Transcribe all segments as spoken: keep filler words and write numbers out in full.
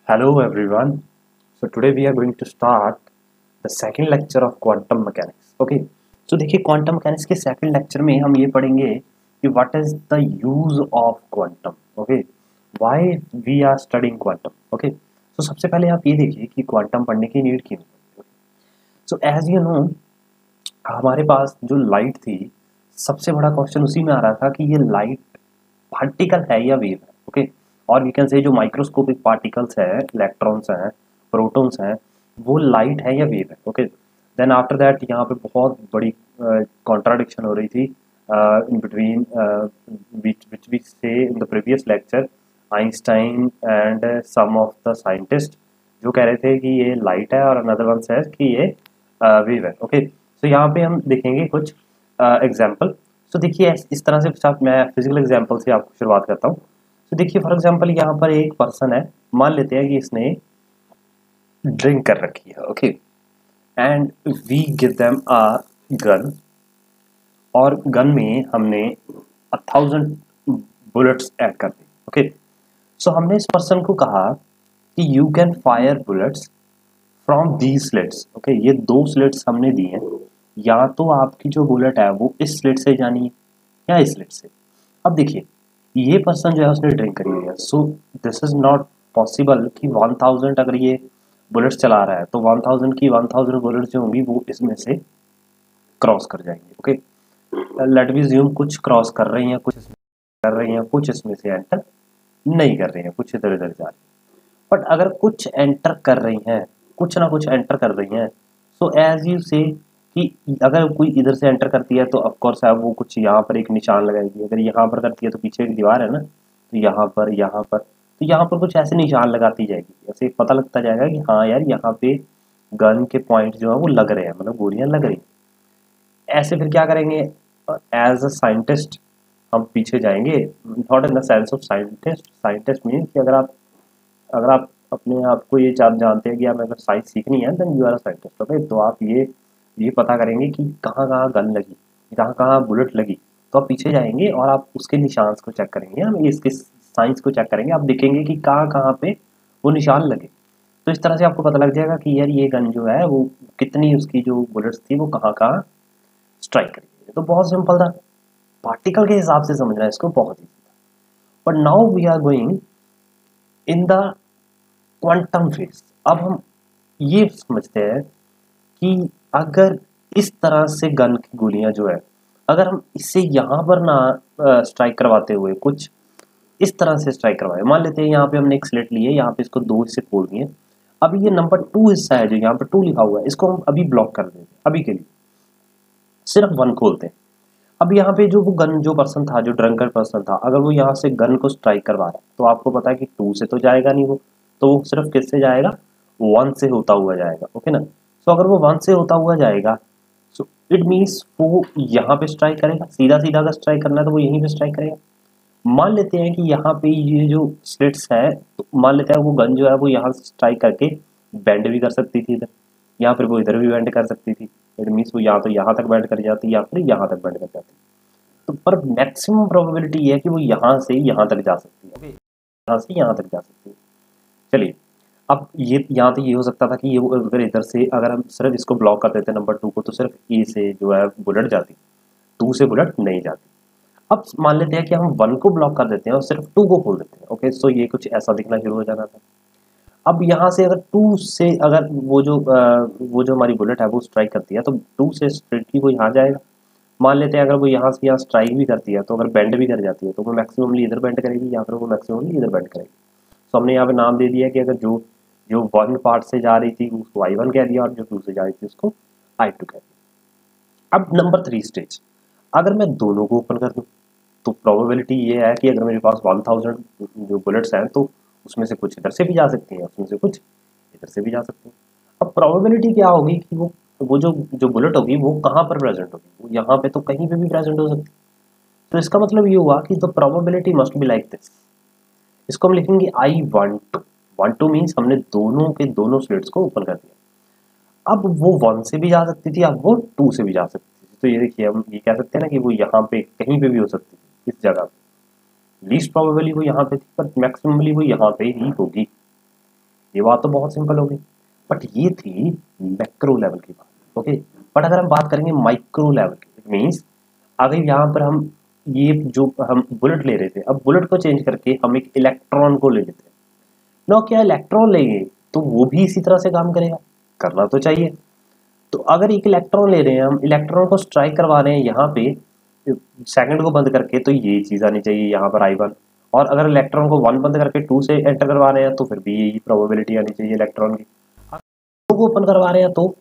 Hello everyone. So today we are going to start the second lecture of quantum mechanics. Okay. So देखिए quantum mechanics के second lecture में हम ये पढ़ेंगे कि what is the use of quantum. Okay. Why we are studying quantum. Okay. So सबसे पहले आप ये देखिए कि quantum पढ़ने की नीड क्यों है. So as you know हमारे पास जो लाइट थी सबसे बड़ा क्वेश्चन उसी में आ रहा था कि ये लाइट पार्टिकल है या वेव है. ओके. और वी कैन से जो माइक्रोस्कोपिक पार्टिकल्स हैं, इलेक्ट्रॉन्स हैं, प्रोटॉन्स हैं, वो लाइट है या वेव है. ओके. देन आफ्टर दैट यहाँ पे बहुत बड़ी कॉन्ट्राडिक्शन uh, हो रही थी in between which which we say in the previous lecture Einstein and some of the scientist जो कह रहे थे कि ये लाइट है और अनदर वन सेज कि ये वेव है. ओके. तो यहाँ पे हम देखेंगे कुछ एग्जाम्पल. uh, तो देखिए इस तरह से साथ मैं फिजिकल एग्जांपल से आपको शुरुआत करता हूँ. तो देखिए फॉर एग्जांपल यहाँ पर एक पर्सन है, मान लेते हैं कि इसने ड्रिंक कर रखी है. Okay. And we give them a gun और गन में हमने अ थाउजेंड बुलेट्स ऐड कर दी. ओके. सो हमने इस पर्सन को कहा कि you can fire bullets from the slits. Okay. ये दो स्लिट्स हमने दी हैं, या तो आपकी जो बुलेट है वो इस स्लिट से जानी है या इस स्लिट से. अब देखिए ये पर्सन जो है उसने ड्रिंक करी हुई है, so this is not possible कि वन थाउजेंड अगर ये बुलेट्स चला रहा है तो वन थाउजेंड की वन थाउजेंड बुलेट्स जो होंगी वो इसमें से क्रॉस कर जाएंगे. ओके. लेट मी ज्यूम कुछ क्रॉस कर रही हैं, कुछ इसमें कर रही हैं, कुछ इसमें से एंटर नहीं कर रही हैं, कुछ इधर इधर जा रही हैं. बट अगर कुछ एंटर कर रही हैं, कुछ ना कुछ एंटर कर रही हैं, सो एज यू से कि अगर कोई इधर से एंटर करती है तो ऑफ कोर्स है वो कुछ यहाँ पर एक निशान लगाएगी. अगर यहाँ पर करती है तो पीछे एक दीवार है ना, तो यहाँ पर यहाँ पर तो यहाँ पर कुछ ऐसे निशान लगाती जाएगी. ऐसे पता लगता जाएगा कि हाँ यार यहाँ पे गन के पॉइंट जो है वो लग रहे हैं, मतलब गोलियां लग रही हैं. ऐसे फिर क्या करेंगे, एज अ साइंटिस्ट हम पीछे जाएंगे. Not in the sense of scientist. Scientist mean कि अगर आप अगर आप अपने आप को ये जानते हैं कि आप अगर साइंस सीखनी है then you are a scientist. Okay. तो आप ये ये पता करेंगे कि कहाँ कहाँ गन लगी, कहाँ कहाँ बुलेट लगी, तो आप पीछे जाएंगे और आप उसके निशान को चेक करेंगे. हम इसके साइंस को चेक करेंगे, आप देखेंगे कि कहाँ कहाँ पे वो निशान लगे. तो इस तरह से आपको पता लग जाएगा कि यार ये गन जो है वो कितनी उसकी जो बुलेट्स थी वो कहाँ कहाँ स्ट्राइक करेगी. तो बहुत सिंपल था, पार्टिकल के हिसाब से समझना है इसको, बहुत ईजी था. But now we are going in the quantum phase. अब हम ये समझते हैं कि अगर इस तरह से गन की गोलियां जो है, अगर हम इससे यहाँ पर ना स्ट्राइक करवाते हुए कुछ इस तरह से स्ट्राइक करवाए, मान लेते हैं यहाँ पे हमने एक स्लिट ली है, यहाँ पे इसको दो हिस्से खोल दिए. अभी ये नंबर टू हिस्सा है जो यहाँ पे टू लिखा हुआ है, इसको हम अभी ब्लॉक कर देते हैं. अभी के लिए सिर्फ वन खोलते हैं. अब यहाँ पे जो वो गन जो पर्सन था, जो ड्रंकर पर्सन था, अगर वो यहाँ से गन को स्ट्राइक करवा रहा है तो आपको पता है कि टू से तो जाएगा नहीं वो, तो वो सिर्फ किससे जाएगा, वन से होता हुआ जाएगा. ओके ना. सो अगर वो वन से होता हुआ जाएगा सो इट मीन्स वो यहाँ पे स्ट्राइक करेगा. सीधा सीधा अगर स्ट्राइक करना है तो वो यहीं पे स्ट्राइक करेगा. मान लेते हैं कि यहाँ पे ये जो स्लिट्स है, तो मान लेते हैं वो गन जो है वो यहाँ से स्ट्राइक करके बेंड भी कर सकती थी इधर, या फिर वो इधर भी बेंड कर सकती थी. इट मीन्स वो या तो यहाँ तक बेंड कर जाती या फिर यहाँ तक बेंड कर जाती. तो पर मैक्सिमम प्रोबेबिलिटी ये है कि वो यहाँ से यहाँ तक जा सकती है. ओके. यहाँ से यहाँ तक जा सकती है. चलिए अब ये यहाँ तो ये हो सकता था कि ये अगर इधर से अगर हम सिर्फ इसको ब्लॉक कर देते नंबर टू को तो सिर्फ ए से जो है बुलेट जाती, टू से बुलेट नहीं जाती. अब मान लेते हैं कि हम वन को ब्लॉक कर देते हैं और सिर्फ टू को खोल देते हैं. ओके. सो ये कुछ ऐसा दिखना शुरू हो जाना था. अब यहाँ से अगर टू से अगर वो जो आ, वो जो हमारी बुलेट है वो स्ट्राइक करती है तो टू से स्ट्रेटली वो यहाँ जाएगा. मान लेते हैं अगर वो यहाँ से यहाँ स्ट्राइक भी करती है तो अगर बेंड भी कर जाती है तो वो मैक्सिममली इधर बेंड करेगी या फिर वो मैक्सिममली इधर बेंड करेगी. तो हमने यहाँ पे नाम दे दिया कि अगर जो जो वन पार्ट से जा रही थी उसको आई वन कह दिया और जो टू से जा रही थी उसको आई टू कह दिया. अब नंबर थ्री स्टेज, अगर मैं दोनों को ओपन कर दूँ तो प्रोबेबिलिटी ये है कि अगर मेरे पास वन थाउजेंड जो बुलेट्स हैं तो उसमें से कुछ इधर से भी जा सकती हैं, उसमें से कुछ इधर से भी जा सकती हैं. अब प्रोबेबिलिटी क्या होगी कि वो वो जो जो बुलेट होगी वो कहाँ पर प्रेजेंट होगी, वो यहाँ पे तो कहीं पे भी प्रेजेंट हो सकती है. तो इसका मतलब ये हुआ कि the probability must be like this. इसको हम लिखेंगे I one two. One two means हमने दोनों के दोनों स्लिट्स को ओपन कर दिया. अब वो वन से भी जा सकती थी, अब वो टू से भी जा सकती थी. तो ये देखिए हम ये कह सकते हैं ना कि वो यहाँ पे कहीं पे भी हो सकती थी इस जगह पे. लीस्ट प्रोबेबली वो यहाँ पे थी पर मैक्सिममली वो यहाँ पे ही होगी. ये बात तो बहुत सिंपल होगी, बट ये थी मैक्रो लेवल की बात। ओके, बट अगर हम बात करेंगे माइक्रो लेवल की, इट मीन्स अगर यहाँ पर हम ये जो हम बुलेट ले रहे थे, अब बुलेट को चेंज करके हम एक इलेक्ट्रॉन को ले लेते हैं। नो, क्या इलेक्ट्रॉन लेंगे तो वो भी इसी तरह से काम करेगा, करना तो चाहिए। तो अगर एक इलेक्ट्रॉन ले रहे हैं हम, इलेक्ट्रॉन को स्ट्राइक करवा रहे हैं यहाँ पे सेकंड को बंद करके, तो ये चीज आनी चाहिए यहाँ पर आई वन। और अगर इलेक्ट्रॉन को वन बंद करके टू से एंटर करवा रहे हैं तो फिर भी यही प्रोबेबिलिटी आनी चाहिए इलेक्ट्रॉन की। टू को ओपन करवा रहे हैं तो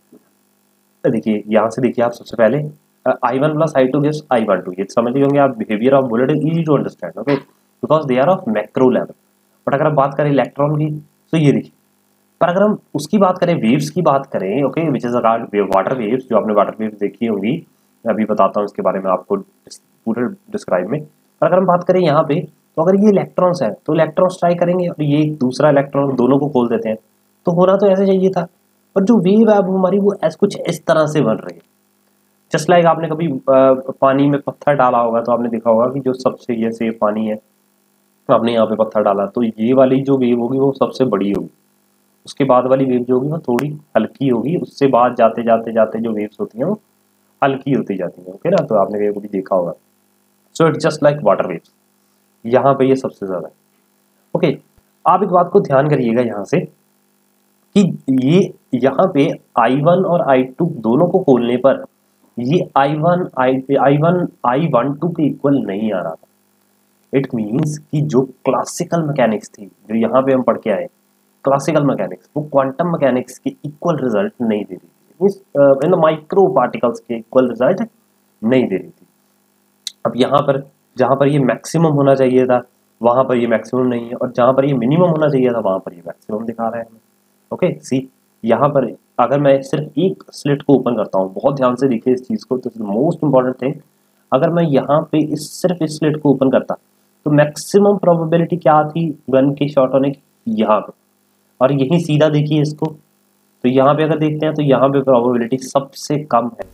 देखिए यहाँ से, देखिए आप सबसे पहले I one plus I two gives I one two, ये समझ गए होंगे आप। Behaviour of bullet is easy to understand, okay, because they are of macro level. But अगर हम बात करें इलेक्ट्रॉन की, तो ये देखिए, पर अगर हम उसकी बात करें, वेव्स की बात करें, okay, which is water waves, जो आपने वाटर वेव्स देखी होंगी, मैं अभी बताता हूँ इसके बारे में आपको पूरे डिस्क्राइब में। पर अगर हम बात करें यहाँ पे, तो अगर ये इलेक्ट्रॉन्स है तो इलेक्ट्रॉन स्ट्राइक करेंगे और ये दूसरा इलेक्ट्रॉन, दोनों को खोल देते हैं, तो होना तो ऐसे चाहिए था। पर जो वेव है हमारी, वो ऐसे कुछ इस तरह से बन रही है। जस्ट लाइक आपने कभी आ, पानी में पत्थर डाला होगा तो आपने देखा होगा कि जो सबसे ये से पानी है, आपने यहाँ पे पत्थर डाला तो ये वाली जो वेव होगी वो सबसे बड़ी होगी, उसके बाद वाली वेव जो होगी वो थोड़ी हल्की होगी, उससे बाद जाते जाते जाते जो वेव्स होती हैं वो हल्की होती जाती हैं। ओके ना, तो आपने कभी देखा होगा। So it's just like water waves, यहाँ पे ये सबसे ज्यादा है। ओके, आप एक बात को ध्यान करिएगा यहाँ से कि ये यहाँ पे आई वन और आई टू दोनों को खोलने पर ये I one I I one I one two के इक्वल नहीं आ रहा था। इट मीन्स कि जो क्लासिकल मैकेनिक्स थी, जो यहाँ पे हम पढ़ के आए क्लासिकल मैकेनिक्स, वो क्वांटम मैकेनिक्स के इक्वल रिजल्ट नहीं दे रही थी, इन माइक्रो पार्टिकल्स के इक्वल रिजल्ट नहीं दे रही थी। अब यहाँ पर जहाँ पर ये मैक्सिमम होना चाहिए था वहां पर ये मैक्सिमम नहीं है, और जहाँ पर ये मिनिमम होना चाहिए था वहां पर ये मैक्सिमम दिखा रहा है हमें। ओके, सी यहाँ पर अगर मैं सिर्फ एक स्लिट को ओपन करता हूँ, बहुत ध्यान से देखिए इस चीज को, तो मोस्ट इंपॉर्टेंट थिंग, अगर मैं यहाँ पे इस सिर्फ इस स्लिट को ओपन करता तो मैक्सिमम प्रोबेबिलिटी क्या थी गन के शॉट होने की, यहाँ पे। और यही सीधा देखिए इसको, तो यहाँ पे अगर देखते हैं तो यहाँ पे प्रोबेबिलिटी सबसे कम है।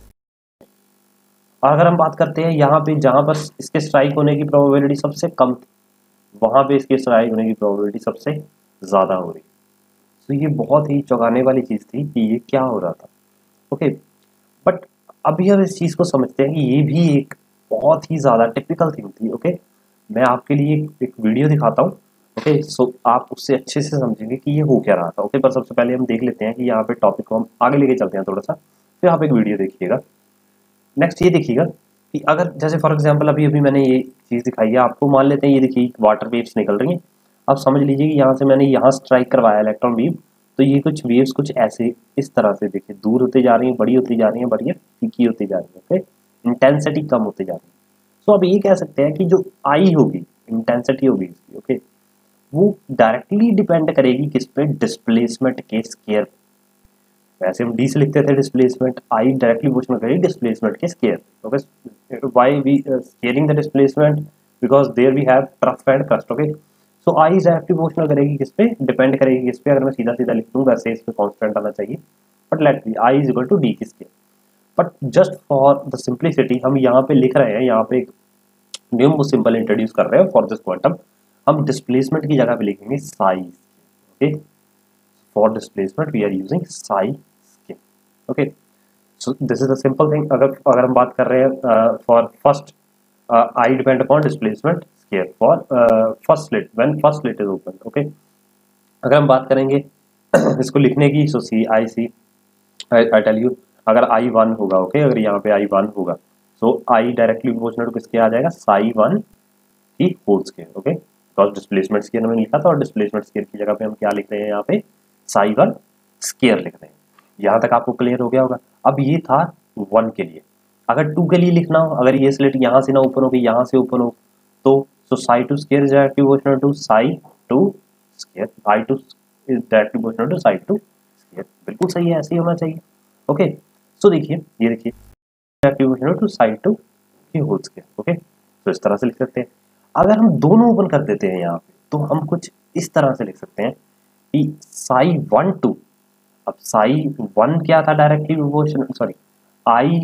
और अगर हम बात करते हैं यहाँ पे जहाँ पर इसके स्ट्राइक होने की प्रोबेबिलिटी सबसे कम थी, वहां पे इसके स्ट्राइक होने की प्रोबेबिलिटी सबसे ज्यादा हो रही। तो ये बहुत ही चौंकाने वाली चीज थी कि ये क्या हो रहा था। ओके, बट अभी हम इस चीज को समझते हैं कि ये भी एक बहुत ही ज्यादा टिपिकल थिंग थी। ओके, मैं आपके लिए एक, एक वीडियो दिखाता हूँ। ओके, सो आप उससे अच्छे से समझेंगे कि ये हो क्या रहा था। ओके, पर सबसे पहले हम देख लेते हैं कि यहाँ पे टॉपिक को हम आगे लेके चलते हैं थोड़ा सा, फिर आप एक वीडियो देखिएगा। नेक्स्ट ये देखिएगा कि अगर जैसे फॉर एग्जांपल अभी अभी मैंने ये चीज़ दिखाई है आपको, मान लेते हैं ये देखिए वाटर वेव्स निकल रही हैं। अब समझ लीजिए कि यहाँ से मैंने यहाँ स्ट्राइक करवाया इलेक्ट्रॉन बीम, तो ये कुछ वेव्स कुछ ऐसे इस तरह से देखिए दूर होते जा रही हैं, बड़ी होती जा रही हैं, बड़ी फीकी होती जा रही है। ओके, इंटेंसिटी कम होती जा रही है। सो अब ये कह सकते हैं कि जो आई होगी, इंटेंसिटी होगी इसकी, ओके, वो डायरेक्टली डिपेंड करेगी किस पे, डिस्प्लेसमेंट के स्केयर। वैसे हम डी से लिखते थे डिस्प्लेसमेंट, आई डायरेक्टली प्रोपोर्शनल करेगी डिस्प्लेसमेंट के square. Okay, why we squaring the displacement, because there we have trough and crest. Okay, so I is directly proportional करेगी किस पे, डिपेंड करेगी किस पे। अगर मैं सीधा सीधा लिख दूं वैसे इस पे कांस्टेंट आना चाहिए, but let be I is equal to D की square. But just for the simplicity हम यहाँ पे लिख रहे हैं, यहाँ पे एक न्यू सिंबल इंट्रोड्यूस कर रहे हैं फॉर दिस क्वांटम। हम डिस्प्लेसमेंट की जगह पे लिखेंगे psi. Okay, for displacement we are using psi square. Okay, so this is the simple thing. अगर अगर हम बात कर रहे हैं for first I depend upon displacement square for first slit when first slit is open. Okay, अगर हम बात करेंगे इसको लिखने की, सो सी आई सी आई टेल यू, अगर आई वन होगा, ओके, अगर यहाँ पे आई वन होगा, so I directly proportional to किसके आ जाएगा, साई वन की whole square. Okay, because displacement square हमने लिखा था और डिस्प्लेसमेंट स्केयर की जगह पे हम क्या लिख रहे हैं, यहाँ पे साई वन स्केयर लिख रहे हैं। यहाँ तक आपको क्लियर हो गया होगा। अब ये था वन के लिए। अगर टू के लिए लिखना हो, अगर ये स्लिट यहाँ से ना ओपन हो गई, यहाँ से ओपन हो, तो so psi two square is directly proportional to psi two square, I two is directly proportional to psi two square. बिल्कुल सही है, ऐसे ही होना चाहिए। ओके, सो देखिए, ये देखिए directly proportional to psi two की होल स्केयर। ओके, तो इस तरह से लिख सकते हैं। अगर हम दोनों ओपन कर देते हैं यहाँ पे, तो हम कुछ इस तरह से लिख सकते हैं कि साई वन टू, अब साई वन क्या था, directly proportional, sorry I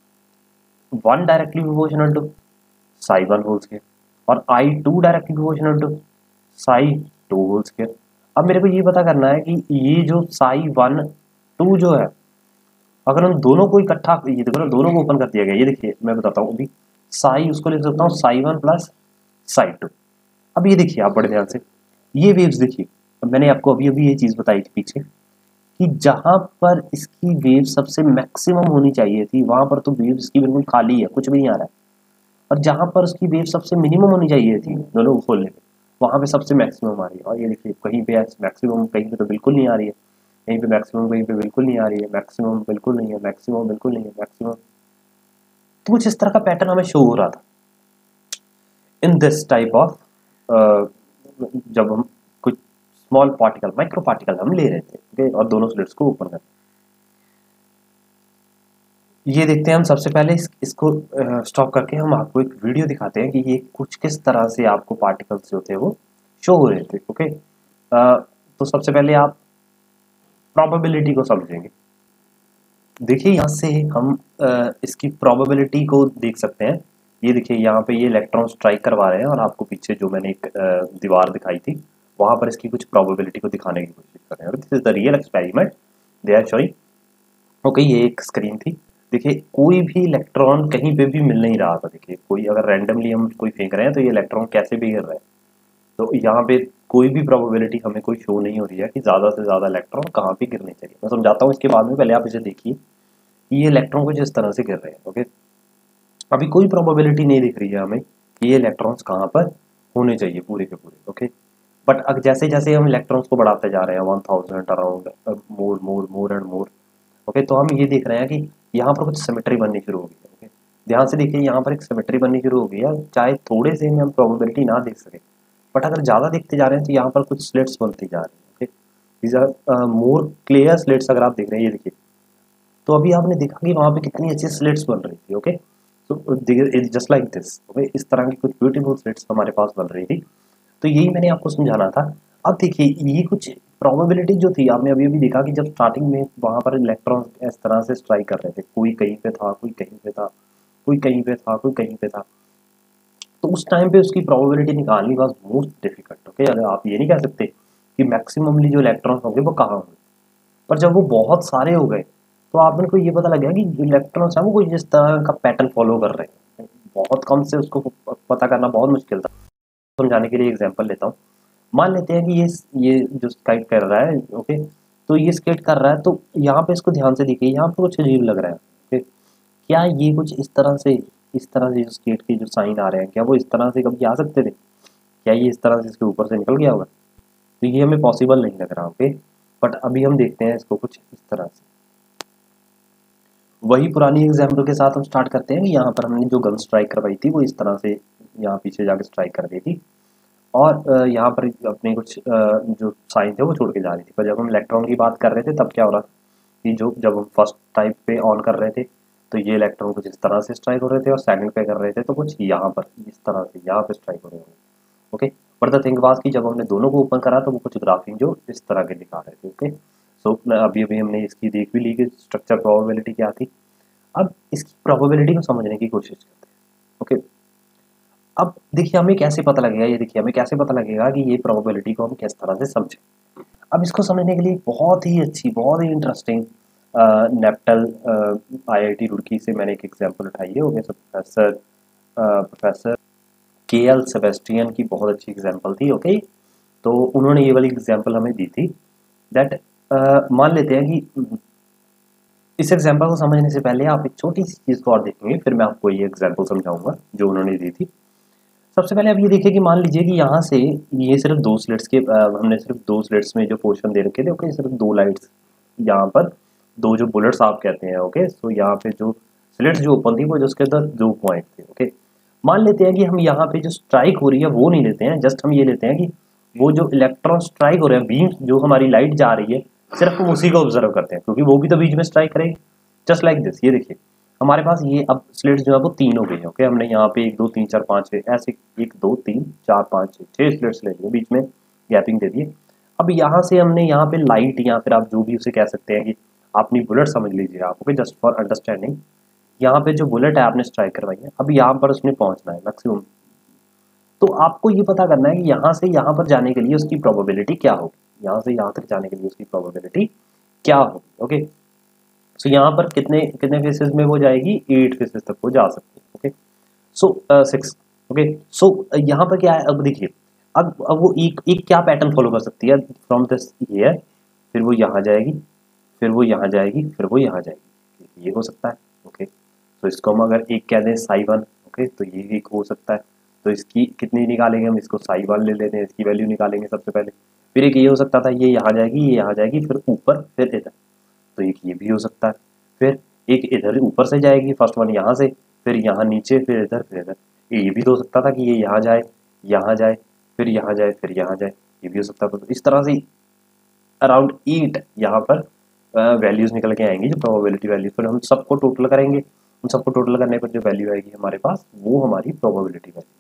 one directly proportional to psi one whole square, और I two directly proportional to psi two whole square. अब मेरे को ये पता करना है कि ये जो साई वन टू जो है, अगर हम दोनों को इकट्ठा, ये देखो ना दोनों को ओपन कर दिया गया, ये देखिए मैं बताता हूँ अभी, साई उसको लिख सकता हूँ psi one plus psi two. अब ये देखिए आप बड़े ध्यान से, ये वेव्स देखिए, मैंने आपको अभी अभी ये चीज बताई थी पीछे कि जहां पर इसकी वेव सबसे मैक्सिमम होनी चाहिए थी वहां पर तो वेव इसकी बिल्कुल खाली है, कुछ भी नहीं आ रहा है, और जहां पर उसकी वेव सबसे मिनिमम होनी चाहिए थी दोनों को खोलने पे, वहां पे सबसे मैक्सिमम आ रही है। और ये देखिए कहीं पे मैक्सिमम, कहीं पे तो बिल्कुल नहीं आ रही है, कहीं पे मैक्सिमम, कहीं पे बिल्कुल नहीं आ रही है, मैक्सिमम बिल्कुल नहीं है, मैक्सिमम बिल्कुल नहीं है, मैक्सिमम। तो कुछ इस तरह का पैटर्न हमें शो हो रहा था इन दिस टाइप ऑफ, जब हम कुछ स्मॉल पार्टिकल, माइक्रो पार्टिकल हम ले रहे थे, ओके, और दोनों स्लिट्स को ओपन कर, ये देखते हैं हम सबसे पहले इस, इसको स्टॉप करके हम आपको एक वीडियो दिखाते हैं कि ये कुछ किस तरह से आपको पार्टिकल्स जो थे वो शो हो रहे थे, ओके। तो सबसे पहले आप प्रोबेबिलिटी को समझेंगे। देखिए यहाँ से हम uh, इसकी प्रोबेबिलिटी को देख सकते हैं। ये देखिए यहाँ पे ये इलेक्ट्रॉन स्ट्राइक करवा रहे हैं और आपको पीछे जो मैंने एक uh, दीवार दिखाई थी वहां पर इसकी कुछ प्रोबेबिलिटी को दिखाने की कोशिश कर रहे हैं। This is the real experiment they are showing, okay. ये एक स्क्रीन थी, देखिए कोई भी इलेक्ट्रॉन कहीं पे भी मिल नहीं रहा था। देखिए कोई अगर रैंडमली हम कोई फेंक रहे हैं तो ये इलेक्ट्रॉन कैसे भी गिर रहा है, तो यहाँ पे कोई भी प्रोबेबिलिटी हमें कोई शो नहीं हो रही है कि ज़्यादा से ज़्यादा इलेक्ट्रॉन कहाँ पे गिरने चाहिए। मैं समझाता हूँ इसके बाद में, पहले आप इसे देखिए कि ये इलेक्ट्रॉन कुछ इस तरह से गिर रहे हैं, ओके। अभी कोई प्रोबेबिलिटी नहीं दिख रही है हमें कि ये इलेक्ट्रॉन्स कहाँ पर होने चाहिए पूरे के पूरे, ओके। बट अब जैसे जैसे हम इलेक्ट्रॉन्स को बढ़ाते जा रहे हैं one thousand around, more more more and more, okay, तो हम ये देख रहे हैं कि यहाँ पर कुछ सिमेट्री बननी शुरू हो गई है, ओके। ध्यान से देखिए यहाँ पर एक सिमेट्री बननी शुरू हो गई है, चाहे थोड़े से में हम प्रोबेबिलिटी ना देख सके, बट अगर ज़्यादा देखते जा रहे हैं तो यहाँ पर कुछ स्लिट्स बनती जा रही है, okay. These are more clear slits, अगर आप देख रहे हैं ये देखिए, तो अभी आपने देखा कि वहाँ पे कितनी अच्छी स्लिट्स बन रही थी, ओके। तो जस्ट लाइक दिस, ओके, इस तरह की कुछ ब्यूटीफुल स्लिट्स हमारे पास बन रही थी। तो यही मैंने आपको समझाना था। अब देखिए ये कुछ प्रोबेबिलिटी जो थी, आपने अभी अभी देखा कि जब स्टार्टिंग में वहां पर इलेक्ट्रॉन इस तरह से स्ट्राइक कर रहे थे, कोई कहीं पे था, कोई कहीं पे था, कोई कहीं पे था, कोई कहीं पे था, तो उस टाइम पे उसकी प्रोबेबिलिटी निकालनी वाज मोस्ट डिफिकल्ट, ओके। अगर आप ये नहीं कह सकते कि मैक्सिममली जो इलेक्ट्रॉन होंगे वो कहाँ होंगे, पर जब वो बहुत सारे हो गए तो आप मेरे को ये पता लग गया कि जो इलेक्ट्रॉन्स हैं वो कोई जिस तरह का पैटर्न फॉलो कर रहे हैं, बहुत कम से उसको पता करना बहुत मुश्किल था। समझाने के लिए एग्जाम्पल लेता हूँ। मान लेते हैं कि ये ये जो स्केट कर रहा है, ओके, तो ये स्केट कर रहा है, तो यहाँ पे इसको ध्यान से देखिए, यहाँ पे कुछ अजीब लग रहा है, ओके। क्या ये कुछ इस तरह से, इस तरह से जो स्केट के जो साइन आ रहे हैं, क्या वो इस तरह से कभी आ सकते थे? क्या ये इस तरह से इसके ऊपर से निकल गया होगा? तो ये हमें पॉसिबल नहीं लग रहा, ओके। बट अभी हम देखते हैं इसको कुछ इस तरह से। वही पुरानी एग्जाम्पल के साथ हम स्टार्ट करते हैं कि यहाँ पर हमने जो गन स्ट्राइक करवाई थी वो इस तरह से यहाँ पीछे जाके स्ट्राइक कर दी थी, और यहाँ पर अपने कुछ जो साइन थे वो छोड़ के जा रही थी। पर जब हम इलेक्ट्रॉन की बात कर रहे थे तब क्या हो रहा था कि जो जब हम फर्स्ट टाइप पे ऑन कर रहे थे तो ये इलेक्ट्रॉन कुछ इस तरह से स्ट्राइक हो रहे थे, और सेकंड पे कर रहे थे तो कुछ यहाँ पर इस तरह से यहाँ पे स्ट्राइक हो रहे होंगे, okay. But the thing was कि जब हमने दोनों को ओपन करा तो वो कुछ ग्राफिंग जो इस तरह के दिखा रहे थे, ओके। सो अभी अभी हमने इसकी देख भी ली कि स्ट्रक्चर प्रोबेबिलिटी क्या थी। अब इसकी प्रोबेबिलिटी को समझने की कोशिश करते हैं, ओके। अब देखिए हमें कैसे पता लगेगा, ये देखिए हमें कैसे पता लगेगा कि ये प्रोबेबिलिटी को हम किस तरह से समझें। अब इसको समझने के लिए बहुत ही अच्छी, बहुत ही इंटरेस्टिंग नेप्टल आईआईटी रुड़की से मैंने एक एग्जांपल उठाई है, okay. Professor professor K L Sebastian की बहुत अच्छी एग्जांपल थी, ओके। तो उन्होंने ये वाली एग्जांपल हमें दी थी दैट मान लेते हैं कि इस एग्जांपल को समझने से पहले आप एक छोटी सी चीज़ को और देखेंगे, फिर मैं आपको ये एग्जांपल समझाऊंगा जो उन्होंने दी थी। सबसे पहले आप ये देखिए कि मान लीजिए कि यहाँ से ये सिर्फ दो स्लिट्स के, हमने सिर्फ दो स्लिट्स में जो पोर्शन दे रखे थे, ओके, सिर्फ दो लाइट्स यहाँ पर, दो जो बुलेट्स आप कहते हैं, ओके। सो यहाँ पे जो स्लिट्स जो ओपन थी वो जिसके अंदर दो पॉइंट थे, ओके। मान लेते हैं कि हम यहाँ पे जो स्ट्राइक हो रही है वो नहीं लेते हैं, जस्ट हम ये लेते हैं कि वो जो इलेक्ट्रॉन स्ट्राइक हो रहे हैं, बीम जो हमारी लाइट जा रही है, सिर्फ हम उसी को ऑब्जर्व करते हैं क्योंकि वो भी तो बीच में स्ट्राइक करेगी। जस्ट लाइक दिस, ये देखिए हमारे पास ये अब स्लिट्स जो है वो तीन हो गई है, ओके। हमने यहाँ पे एक दो तीन चार पाँच छः ऐसे एक दो तीन चार पाँच छः छः स्लिट्स ले लिए, बीच में गैपिंग दे दिए। अब यहाँ से हमने यहाँ पे लाइट, या फिर आप जो भी उसे कह सकते हैं कि अपनी बुलेट समझ लीजिए आप, ओके, जस्ट फॉर अंडरस्टैंडिंग। यहाँ पे जो बुलेट है आपने स्ट्राइक करवाई है, अब यहाँ पर उसने पहुँचना है मैक्सिमम, तो आपको ये पता करना है कि यहाँ से यहाँ पर जाने के लिए उसकी प्रोबेबिलिटी क्या होगी। यहाँ से यहाँ तक जाने के लिए उसकी प्रोबेबिलिटी क्या होगी। ओके, सो यहाँ पर कितने कितने फेसेस में वो जाएगी, एट फेसेस तक वो जा सकती है। Okay, so six. Okay, so यहाँ पर क्या है, अब देखिए अब अब वो एक एक क्या पैटर्न फॉलो कर सकती है, फ्रॉम दिस ईयर फिर वो यहाँ जाएगी, फिर वो यहाँ जाएगी, फिर वो यहाँ जाएगी, ये हो सकता है। ओके, तो इसको हम अगर एक कह दें साई वन, ओके, तो ये एक हो सकता है। तो इसकी कितनी निकालेंगे हम, इसको साई वन ले लेते हैं, इसकी वैल्यू निकालेंगे सबसे पहले। फिर एक ये हो सकता था, ये यहाँ जाएगी, ये यहाँ जाएगी, फिर ऊपर, फिर इधर, तो एक ये भी हो सकता है। फिर एक इधर ऊपर से जाएगी, फर्स्ट वन यहाँ से, फिर यहाँ नीचे, फिर इधर, फिर इधर। ये भी तो हो सकता था कि ये यहाँ जाए, यहाँ जाए, फिर यहाँ जाए, फिर यहाँ जाए, ये भी हो सकता था। तो इस तरह से अराउंड एट यहाँ पर वैल्यूज निकल के आएंगी, जो प्रोबेबिलिटी वैल्यूज। फिर हम सबको टोटल करेंगे, उन सबको टोटल करने पर जो वैल्यू आएगी हमारे पास, वो हमारी प्रोबेबिलिटी वैल्यू।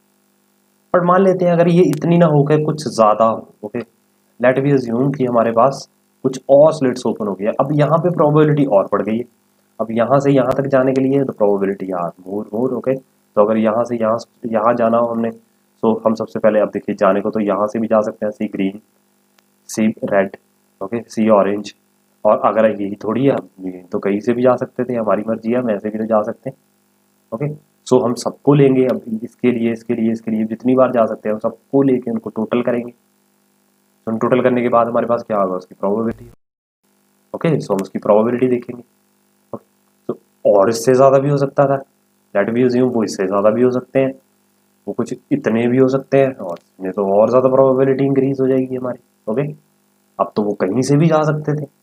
पर मान लेते हैं अगर ये इतनी ना होकर कुछ ज़्यादा हो, ओके, लेट वी अज्यूम कि हमारे पास कुछ और स्लिट्स ओपन हो गया, अब यहाँ पे प्रोबेबिलिटी और बढ़ गई है। अब यहाँ से यहाँ तक जाने के लिए तो प्रोबेबिलिटी यार मोर मोर। ओके, तो अगर यहाँ से यहाँ यहाँ जाना हो हमने, तो हम सबसे पहले अब देखिए जाने को तो यहाँ से भी जा सकते हैं, see green, see red, okay, see orange. और अगर यही थोड़ी है, तो कहीं से भी जा सकते थे, हमारी मर्जी है, हम ऐसे भी तो जा सकते हैं। ओके, सो हम सबको लेंगे, अब इसके लिए इसके लिए इसके लिए जितनी बार जा सकते हैं, हम सबको लेके उनको टोटल करेंगे। तो हम टोटल करने के बाद हमारे पास क्या होगा, उसकी प्रोबेबिलिटी। ओके, सो हम उसकी प्रोबेबिलिटी देखेंगे। ओके, तो और इससे ज़्यादा भी हो सकता था, लेट बी अज्यूम वो इससे ज़्यादा भी हो सकते हैं, वो कुछ इतने भी हो सकते हैं, और इसमें तो और ज़्यादा प्रोबेबिलिटी इंक्रीज हो जाएगी हमारी। ओके, अब तो वो कहीं से भी जा सकते थे।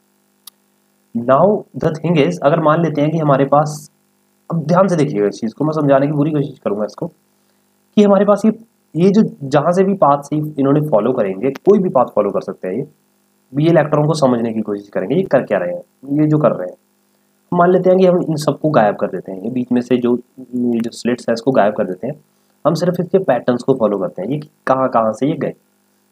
नाउ द थिंग इज, अगर मान लेते हैं कि हमारे पास, अब ध्यान से देखिएगा इस चीज़ को, मैं समझाने की पूरी कोशिश करूंगा इसको, कि हमारे पास ये ये जो जहां से भी पाथ से इन्होंने फॉलो करेंगे, कोई भी पाथ फॉलो कर सकते हैं, ये ये इलेक्ट्रॉन को समझने की कोशिश करेंगे, ये कर क्या रहे हैं, ये जो कर रहे हैं। मान लेते हैं कि हम इन सबको गायब कर देते हैं, ये बीच में से जो ये जो स्लिट्स है इसको गायब कर देते हैं, हम सिर्फ इसके पैटर्न्स को फॉलो करते हैं, ये कहाँ कहाँ से ये गए।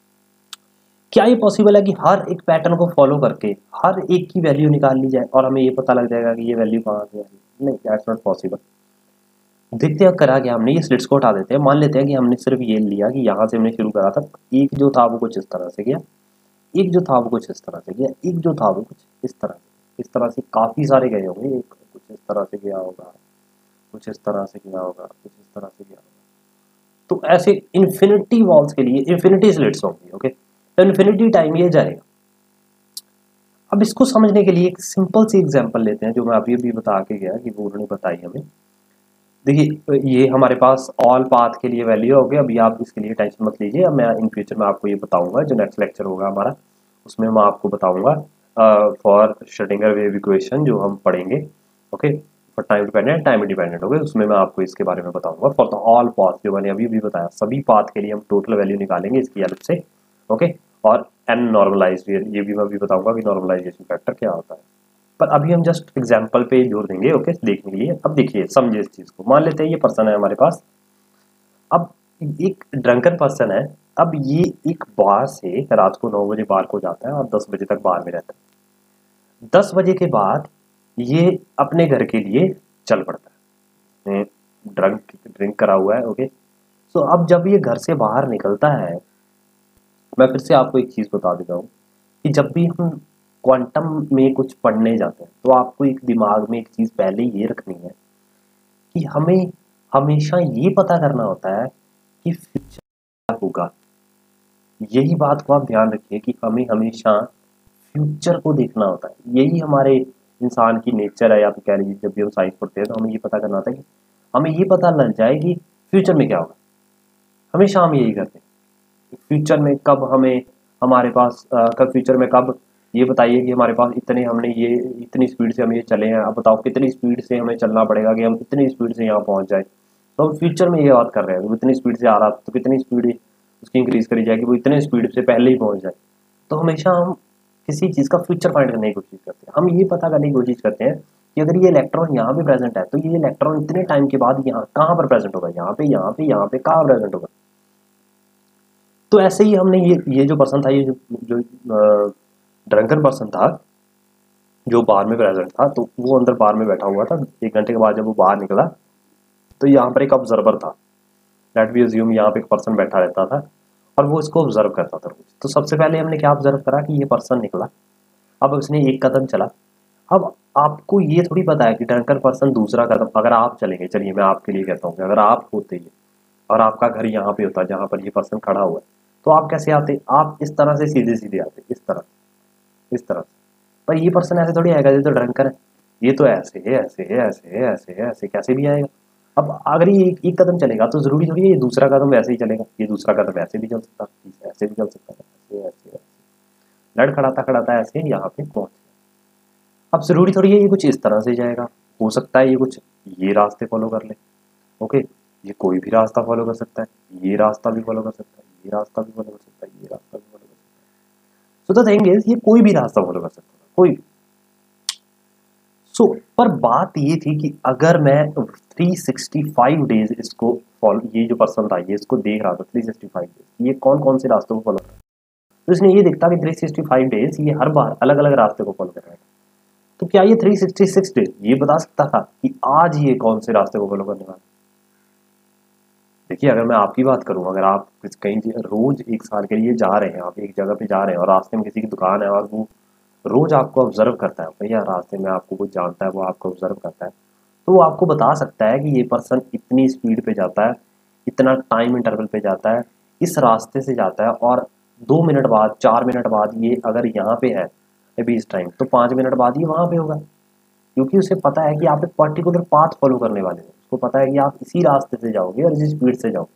क्या ये पॉसिबल है कि हर एक पैटर्न को फॉलो करके हर एक की वैल्यू निकाल ली जाए और हमें ये पता लग जाएगा कि ये वैल्यू कहाँ से आई? नहीं, दैट्स नॉट पॉसिबल। देखते हैं करा गया, हमने ये स्लिट्स को हटा देते हैं। मान लेते हैं कि हमने सिर्फ ये लिया कि यहाँ से हमने शुरू करा था, एक जो था वो कुछ इस तरह से गया, एक जो था वो कुछ इस तरह से गया, एक जो था वो कुछ इस तरह से, इस तरह से काफ़ी सारे गए होंगे, एक कुछ इस तरह से गया होगा, कुछ इस तरह से गया होगा, कुछ इस तरह से गया होगा। तो ऐसे इन्फिनिटी वॉल्स के लिए इन्फिनिटी स्लिट्स होंगी। ओके, तो इन्फिनिटी टाइम ये जाएगा। अब इसको समझने के लिए एक सिंपल सी एग्जांपल लेते हैं, जो मैं अभी अभी बता के गया कि वो उन्होंने बताई हमें। देखिए ये हमारे पास ऑल पाथ के लिए वैल्यू हो गई, अभी आप इसके लिए टेंशन मत लीजिए, अब मैं इन फ्यूचर में आपको ये बताऊंगा, जो नेक्स्ट लेक्चर होगा हमारा उसमें मैं आपको बताऊंगा फॉर श्रोडिंगर वेव इक्वेशन जो हम पढ़ेंगे। Okay, for time dependent time independent, okay, उसमें मैं आपको इसके बारे में बताऊंगा। फॉर द ऑल पाथ, जो मैंने अभी भी बताया, सभी पाथ के लिए हम टोटल वैल्यू निकालेंगे इसकी हेल्प से। ओके, और एन नॉर्मलाइज्ड, ये भी मैं अभी बताऊंगा कि नॉर्मलाइजेशन फैक्टर क्या होता है, पर अभी हम जस्ट एग्जांपल पे जोर देंगे। ओके, देखने के लिए। अब देखिए समझे इस चीज को, मान लेते हैं ये पर्सन है हमारे पास, अब एक ड्रंकन पर्सन है, अब ये एक बार से रात को नौ बजे बार को जाता है और दस बजे तक बार में रहता है। दस बजे के बाद ये अपने घर के लिए चल पड़ता है, ड्रंक ड्रिंक करा हुआ है। ओके, तो अब जब ये घर से बाहर निकलता है, मैं फिर से आपको एक चीज बता देता हूँ कि जब भी हम क्वांटम में कुछ पढ़ने जाते हैं तो आपको एक दिमाग में एक चीज पहले ये रखनी है कि हमें हमेशा ये पता करना होता है कि फ्यूचर क्या होगा। यही बात को आप ध्यान रखिए कि हमें हमेशा फ्यूचर को देखना होता है, यही हमारे इंसान की नेचर है, या तो कह लीजिए जब भी हम साइंस पढ़ते हैं तो हमें ये पता करना होता है कि हमें ये पता लग जाए कि फ्यूचर में क्या होगा। हमेशा हम यही करते हैं, फ्यूचर में कब हमें हमारे पास आ, कब फ्यूचर में कब ये बताइए कि हमारे पास इतने हमने ये इतनी स्पीड से हम ये चले हैं, अब बताओ कितनी स्पीड से हमें चलना पड़ेगा कि हम इतनी स्पीड से यहाँ पहुँच जाए। तो हम फ्यूचर में ये बात कर रहे हैं, वो इतनी स्पीड से आ रहा तो कितनी स्पीड उसकी इंक्रीज करी जाएगी, वो इतने स्पीड से पहले ही पहुँच जाए। तो हमेशा हम किसी चीज़ का फ्यूचर फाइंड करने की कोशिश करते हैं, हम ये पता करने की कोशिश करते हैं कि अगर ये इलेक्ट्रॉन यहाँ पे प्रेजेंट है तो ये इलेक्ट्रॉन इतने टाइम के बाद यहाँ कहाँ पर प्रेजेंट होगा, यहाँ पे यहाँ पे यहाँ पे कहाँ प्रेजेंट होगा। तो ऐसे ही हमने ये ये जो पर्सन था, ये जो जो ड्रंकन पर्सन था जो बार में प्रेजेंट था, तो वो अंदर बार में बैठा हुआ था। एक घंटे के बाद जब वो बाहर निकला तो यहाँ पर एक ऑब्जर्वर था, लेट बी अज्यूम यहाँ पे एक पर्सन बैठा रहता था, और वो इसको ऑब्जर्व करता था रोज। तो सबसे पहले हमने क्या ऑब्जर्व करा कि ये पर्सन निकला, अब उसने एक कदम चला। अब आपको ये थोड़ी पता है कि ड्रंकन पर्सन दूसरा कदम अगर आप चलेंगे, चलिए मैं आपके लिए कहता हूँ कि अगर आप होते ये और आपका घर यहाँ पे होता जहाँ पर ये पर्सन खड़ा हुआ है, तो आप कैसे आते? आप इस तरह से सीधे सीधे आते, इस तरह इस तरह से। पर ये पर्सन ऐसे थोड़ी आएगा, ये तो ड्रंकन है, ये तो ऐसे है ऐसे है ऐसे है ऐसे है ऐसे कैसे भी आएगा। अब अगर ये एक, एक कदम चलेगा तो जरूरी थोड़ी है ये दूसरा कदम वैसे ही चलेगा, ये दूसरा कदम ऐसे भी चल सकता है, ऐसे भी चल सकता है, ऐसे ऐसे ऐसे लड़ खड़ाता खड़ाता ऐसे यहाँ पे पहुंच गया। अब जरूरी थोड़ी है ये कुछ इस तरह से जाएगा, हो सकता है ये कुछ ये रास्ते फॉलो कर ले। ओके, ये कोई भी रास्ता फॉलो कर सकता है, ये रास्ता भी फॉलो कर सकता है, ये रास्ता भी फॉलो कर सकता है, ये रास्ता भी फॉलो कर सकता है। सो द थिंग इज ये कोई भी रास्ता फॉलो कर सकता है, कोई भी। सो so, पर बात ये थी कि अगर मैं थ्री सिक्सटी फाइव डेज इसको फॉलो, ये जो पर्सन था ये इसको देख रहा था थ्री सिक्सटी फाइव डेज ये कौन कौन से रास्तों को फॉलो कर रहा है, तो इसने ये देखता कि थ्री सिक्सटी फाइव डेज ये हर बार अलग अलग रास्ते को फॉलो कर रहा है। तो क्या ये थ्री सिक्सटी सिक्स डेज ये बता सकता था कि आज ये कौन से रास्ते को फॉलो करने वाला? देखिए अगर मैं आपकी बात करूं, अगर आप कहीं रोज एक साल के लिए जा रहे हैं, आप एक जगह पे जा रहे हैं और रास्ते में किसी की दुकान है और वो रोज आपको ऑब्जर्व करता है, भैया रास्ते में आपको कुछ जानता है, वो आपको ऑब्जर्व करता है, तो वो आपको बता सकता है कि ये पर्सन इतनी स्पीड पे जाता है, इतना टाइम इंटरवल पे जाता है, इस रास्ते से जाता है, और दो मिनट बाद चार मिनट बाद ये अगर यहाँ पे है अभी इस टाइम, तो पाँच मिनट बाद ये वहाँ पे होगा, क्योंकि उसे पता है कि आप एक पर्टिकुलर पाथ फॉलो करने वाले हैं, उसको पता है कि आप इसी रास्ते से जाओगे और इसी स्पीड से जाओगे।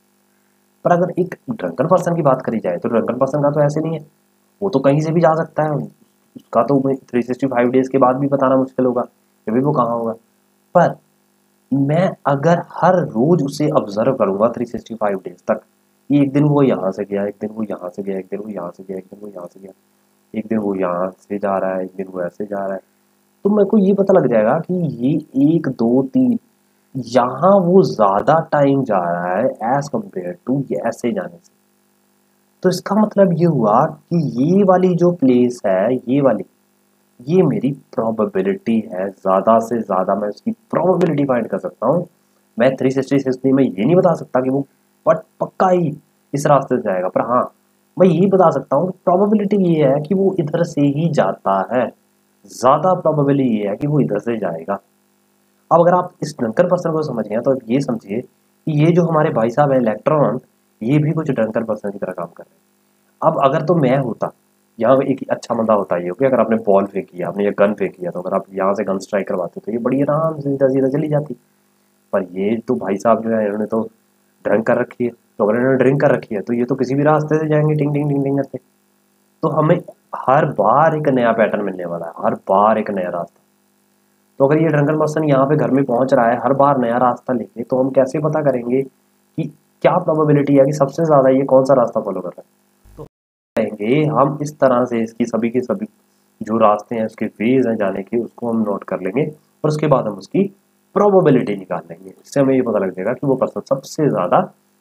पर अगर एक ड्रंकन पर्सन की बात करी जाए तो ड्रंकन पर्सन का तो ऐसे नहीं है, वो तो कहीं से भी जा सकता है, उसका तो थ्री सिक्सटी फाइव डेज के बाद भी बताना मुश्किल होगा कि भाई वो कहाँ होगा। पर मैं अगर हर रोज उसे ऑब्जर्व करूंगा थ्री सिक्सटी फाइव डेज तक, कि एक दिन वो यहाँ से गया, एक दिन वो यहाँ से गया, एक दिन वो यहाँ से गया, एक दिन वो यहाँ से गया, एक दिन वो यहाँ से जा रहा है, एक दिन वो ऐसे जा रहा है, तो मेरे को ये पता लग जाएगा कि ये एक दो तीन यहाँ वो ज्यादा टाइम जा रहा है एज कंपेयर टू ऐसे जाने से। तो इसका मतलब ये हुआ कि ये वाली जो प्लेस है, ये वाली, ये मेरी प्रोबेबिलिटी है, ज्यादा से ज्यादा मैं उसकी प्रोबेबिलिटी फाइंड कर सकता हूँ। मैं थ्री सिक्सटी सिक्सटी में ये नहीं बता सकता कि वो पट पक्का ही इस रास्ते से जाएगा, पर हाँ मैं ये बता सकता हूँ कि प्रोबेबिलिटी ये है कि वो इधर से ही जाता है, ज्यादा प्रोबेबिलिटी ये है कि वो इधर से जाएगा। अब अगर आप इस ड्रंकन पर्सन को समझ गए तो अब ये समझिए कि ये जो हमारे भाई साहब है इलेक्ट्रॉन, ये भी कुछ ड्रंकन पर्सन की तरह काम कर रहे हैं। अब अगर तो मैं होता, यहाँ एक अच्छा बंदा होता है, ओके, अगर आपने बॉल फेंकी है, आपने ये गन फेंकी है, तो अगर आप यहाँ से गन स्ट्राइक करवाते तो ये बड़ी आराम से सीधा सीधा चली जाती। पर ये तो भाई साहब जो है इन्होंने तो ड्रिंक कर रखी है, तो अगर इन्होंने ड्रिंक कर रखी है तो ये तो किसी भी रास्ते से जाएंगे टिंग टिंग टिंग टिंग करते। तो हमें हर बार एक नया पैटर्न मिलने वाला है, हर बार एक नया रास्ता। तो अगर ये ड्रंकन पर्सन यहाँ पे घर में पहुंच रहा है हर बार नया रास्ता लेके, तो हम कैसे पता करेंगे कि क्या प्रोबेबिलिटी है कि सबसे ज्यादा ये कौन सा रास्ता फॉलो कर रहा है? तो कहेंगे हम इस तरह से इसकी सभी के सभी जो रास्ते हैं, उसके वेज हैं जाने के, उसको हम नोट कर लेंगे और उसके बाद हम उसकी प्रोबेबिलिटी निकाल लेंगे। इससे हमें ये पता लग जाएगा कि वो पर्सन सबसे ज्यादा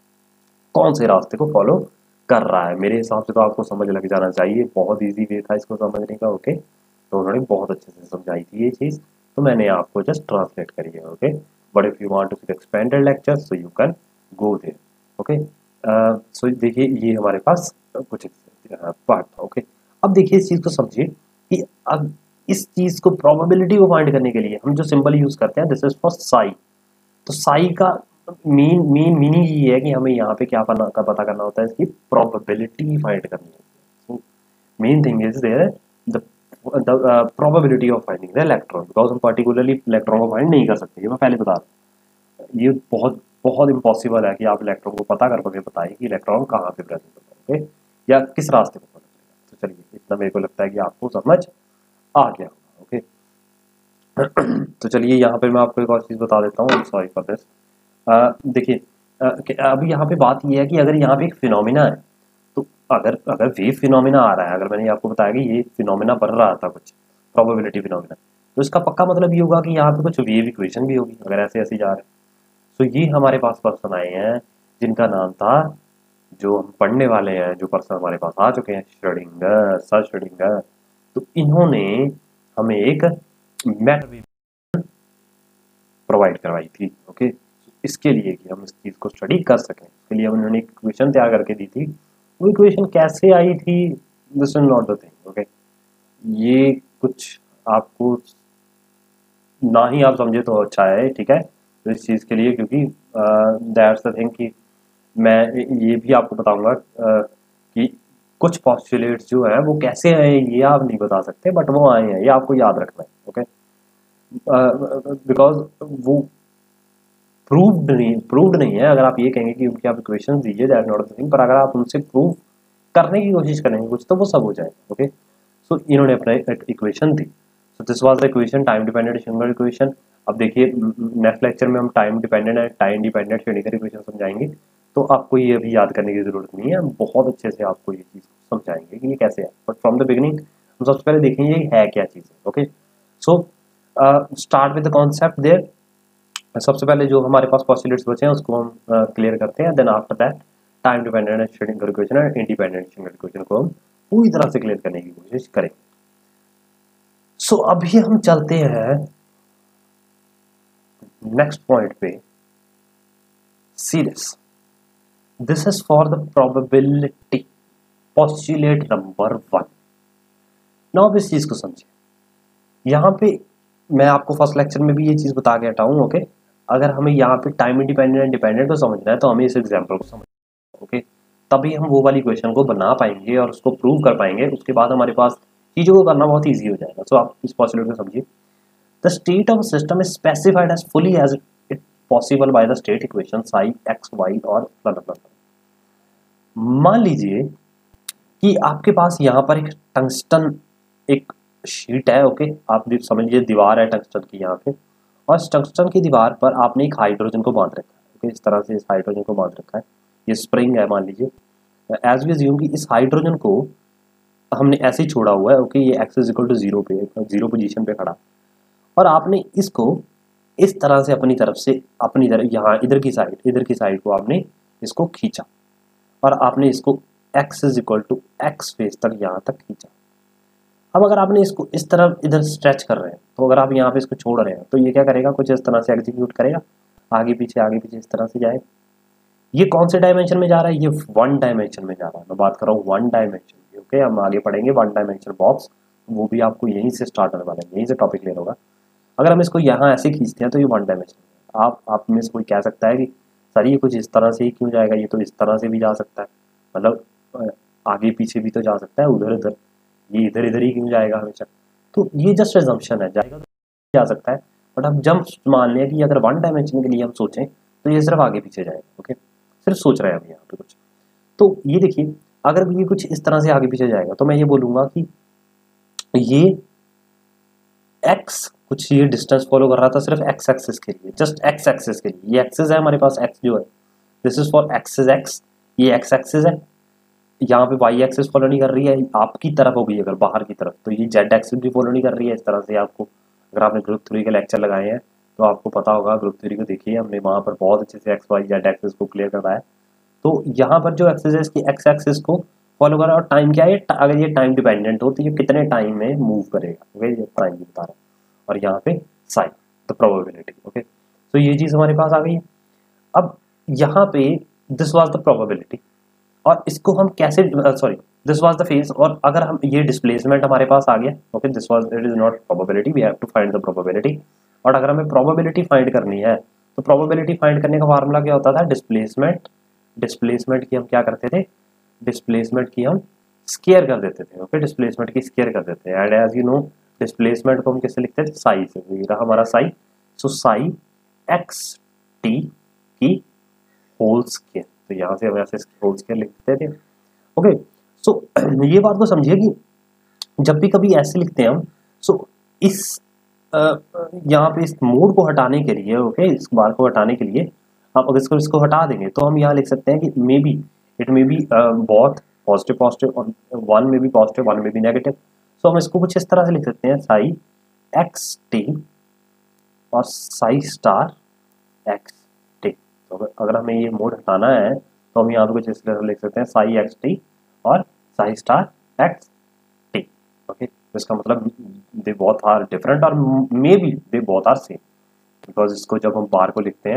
कौन से रास्ते को फॉलो कर रहा है। मेरे हिसाब से तो आपको समझ लग जाना चाहिए, बहुत ईजी वे था इसको समझने का। ओके, तो उन्होंने बहुत अच्छे से समझाई थी ये चीज़, तो मैंने आपको जस्ट ट्रांसलेट करी है। Okay, but if you want to see expanded lecture so you can go there. Okay, so देखिए ये हमारे पास कुछ पार्ट था। ओके, अब देखिए इस चीज़ को समझिए कि अब इस चीज़ को प्रोबेबिलिटी को फाइंड करने के लिए हम जो सिंबल यूज करते हैं, दिस इज फॉर साई। तो साई का मेन मेन मीनिंग ये है कि हमें यहाँ पे क्या पता का पता करना होता है, इसकी प्रोबेबिलिटी फाइंड करनी होती है। Main thing is there the the probability of finding the electron, because हम पर्टिकुलरली इलेक्ट्रॉन को फाइंड नहीं कर सकते, ये मैं पहले बता रहा हूँ। ये बहुत बहुत इम्पॉसिबल है कि आप इलेक्ट्रॉन को पता कर पाए बताइए कि इलेक्ट्रॉन कहाँ पे प्रेजेंट होता है, ओके, या किस रास्ते को फॉलो करेगा। तो चलिए इतना मेरे को लगता है कि आपको समझ आ गया होगा। ओके, तो चलिए यहाँ पे मैं आपको एक और चीज़ बता देता हूँ, सॉरी फॉर दिस। देखिए अभी यहाँ पे बात ये है कि अगर यहाँ पे एक फिनोमिना है, तो अगर अगर वेव फिनोमिना आ रहा है, अगर मैंने आपको बताया कि ये फिनोमिना बन रहा था कुछ प्रोबेबिलिटी फिनोमिना, तो इसका पक्का मतलब ये होगा कि यहाँ पे कुछ वेव इक्वेशन भी होगी अगर ऐसे ऐसे जा रहे हैं। तो ये हमारे पास पर्सन आए हैं जिनका नाम था, जो हम पढ़ने वाले हैं, जो पर्सन हमारे पास आ चुके हैं, श्रोडिंगर, सर श्रोडिंगर। तो इन्होंने हमें एक मैटर प्रोवाइड करवाई थी। ओके, इसके लिए कि हम इस चीज़ को स्टडी कर सकें, इसके लिए उन्होंने एक इक्वेशन तैयार करके दी थी। वो इक्वेशन कैसे आई थी, this is not the thing, okay. ये कुछ आपको ना ही आप समझे तो अच्छा है, ठीक है, तो इस चीज़ के लिए, क्योंकि दैट्स द थिंग कि मैं ये भी आपको बताऊंगा uh, कि कुछ पॉस्टुलेट्स जो है वो कैसे आए ये आप नहीं बता सकते, बट वो आए हैं, ये आपको याद रखना है, ओके। बिकॉज वो प्रूव्ड नहीं प्रूव्ड नहीं है। अगर आप ये कहेंगे कि उनकी आप इक्वेशन दीजिए, दैट नॉट द थिंग, पर अगर आप उनसे प्रूव करने की कोशिश करेंगे कुछ तो वो सब हो जाएगा, ओके। सो इन्होंने अपना एक इक्वेशन दी, so this was the equation, time dependent Schrodinger equation. अब देखिए नेक्स्ट लेक्चर में हम time dependent and time dependent Schrodinger equation समझाएंगे, तो आपको ये अभी याद करने की जरूरत नहीं है, हम बहुत अच्छे से आपको ये चीज़ समझाएंगे कि ये कैसे है। बट फ्रॉम द बिगिनिंग हम सबसे पहले देखेंगे ये है क्या चीज़ है, okay. So start with the concept there. सबसे पहले जो हमारे पास पॉस्टुलेट्स बचे हैं उसको हम क्लियर uh, करते हैं, then after that time dependent Schrodinger equation और इंडिपेंडेंट श्रोडिंगर इक्वेशन को हम पूरी तरह से क्लियर करने की कोशिश करेंगे। सो so, अभी हम चलते हैं नेक्स्ट पॉइंट पे। See this this is for the probability postulate number one. Now अब इस चीज को समझिए, यहाँ पे मैं आपको फर्स्ट लेक्चर में भी ये चीज बता के हटा हूं, ओके। अगर हमें यहाँ पे टाइम इंडिपेंडेंट एंड डिपेंडेंट को समझना है तो हमें इस एग्जांपल को समझना है, ओके। तभी हम वो वाली क्वेश्चन को बना पाएंगे और उसको प्रूव कर पाएंगे। उसके बाद हमारे पास चीजों को करना बहुत ईजी हो जाएगा। सो so, आप इस पॉस्टुलेट को समझिए। The state of system is specified as fully as it possible by the state equation psi X Y और मान लीजिए कि आपके पास यहाँ पर एक टंगस्टन एक शीट है, ओके। आप समझ लीजिए दीवार है टंगस्टन की यहाँ पे, और इस टंगस्टन की दीवार पर आपने एक हाइड्रोजन को बांध रखा है, ओके। इस तरह से इस हाइड्रोजन को बांध रखा है, ये स्प्रिंग है मान लीजिए। एज वी अज्यूम कि इस हाइड्रोजन को हमने ऐसे ही छोड़ा हुआ है, ओके। ये X is equal to zero पे, जीरो पोजीशन पे खड़ा, और आपने इसको इस तरह से अपनी तरफ से अपनी तरफ यहाँ इधर की साइड इधर की साइड को आपने इसको खींचा, और आपने इसको X is equal to X face तक यहाँ तक खींचा। अब अगर आपने इसको इस तरफ इधर स्ट्रेच कर रहे हैं, तो अगर आप यहाँ पे इसको छोड़ रहे हैं तो ये क्या करेगा, कुछ इस तरह से एग्जीक्यूट करेगा, आगे पीछे आगे पीछे इस तरह से जाएगा। ये कौन से डायमेंशन में जा रहा है, ये वन डायमेंशन में जा रहा है। मैं बात कर रहा हूँ वन डायमेंशन की, ओके। हम आगे पढ़ेंगे वन डायमेंशन बॉक्स, वो भी आपको यहीं से स्टार्ट होने वाला है, यहीं से टॉपिक क्लियर होगा। अगर हम इसको यहाँ ऐसे खींचते हैं तो ये वन डायमेंशन। आप आप में से कोई कह सकता है कि सर ये कुछ इस तरह से ही क्यों जाएगा, ये तो इस तरह से भी जा सकता है, मतलब आगे पीछे भी तो जा सकता है, उधर उधर, ये इधर इधर ही क्यों जाएगा हमेशा। तो ये जस्ट एजम्पशन है, जाएगा तो जा सकता है, बट हम जब मान लें कि अगर वन डायमेंशन के लिए हम सोचें तो ये सिर्फ आगे पीछे जाएगा, ओके। सिर्फ सोच रहे हैं हम यहाँ पे कुछ। तो ये देखिए, अगर ये कुछ इस तरह से आगे पीछे जाएगा तो मैं ये बोलूंगा कि ये एक्स कुछ ये डिस्टेंस फॉलो कर रहा था सिर्फ एक्स एक्सिस के लिए, जस्ट एक्स एक्सिस के लिए। ये एक्सिस है हमारे पास, एक्स जो है this is for axis X, ये एक्स एक्सिस है। यहाँ पे वाई एक्सिस फॉलो नहीं कर रही है आपकी तरफ होगी अगर बाहर की तरफ, तो ये जेड एक्सिस भी फॉलो नहीं कर रही है इस तरह से। आपको अगर आपने ग्रुप थ्योरी के लेक्चर लगाए हैं तो आपको पता होगा, ग्रुप थ्योरी को देखिए, हमने वहाँ पर बहुत अच्छे से एक्स वाई जेड एक्सिस को क्लियर करवाया। तो यहाँ पर जो एक्सिस है इसकी एक्स एक्सिस को फॉलो कर रहा है, और टाइम क्या है, अगर ये टाइम डिपेंडेंट हो तो ये कितने टाइम में मूव करेगा, ओके, ये टाइम बता रहा है। और यहाँ पे साइन द प्रोबेबिलिटी, ओके। तो ये चीज़ हमारे पास आ गई है। अब यहाँ पे दिस वाज द प्रोबेबिलिटी, और इसको हम कैसे, sorry this was the phase, और अगर हम ये डिस्प्लेसमेंट हमारे पास आ गया, okay, this was it is not probability, we have to find the probability. और अगर हमें प्रोबेबिलिटी फाइंड करनी है तो प्रोबेबिलिटी फाइंड करने का फार्मूला क्या होता था, डिस्प्लेसमेंट डिस्प्लेसमेंट की हम क्या करते थे, डिस्प्लेसमेंट की हम स्केयर कर देते थे, ओके। डिस्प्लेसमेंट की स्केयर कर देते हैं, and as you know displacement को हम कैसे लिखते थे, साई से। ये रहा हमारा psi, so psi X T की होल स्केयर, तो यहाँ से हम ऐसे होल स्केयर लिखते थे, ओके। सो ये बात को समझिए कि जब भी कभी ऐसे लिखते हैं हम, सो इस यहाँ पे इस मोड को हटाने के लिए, ओके, इस बार को हटाने के लिए आप अगर इसको इसको हटा देंगे तो हम यहाँ लिख सकते हैं कि may be it may be both positive positive, one में भी पॉजिटिव वन में भी नेगेटिव। सो हम इसको कुछ इस तरह से लिख सकते हैं, साई एक्स टी और साई स्टार एक्स टी। तो अगर हमें ये मोड हटाना है तो हम यहाँ पे कुछ इस तरह से लिख सकते हैं, साई एक्स टी और psi star X T, okay. इसका मतलब दे बोथ आर डिफरेंट और may be they both are same, because इसको जब हम बार को लिखते हैं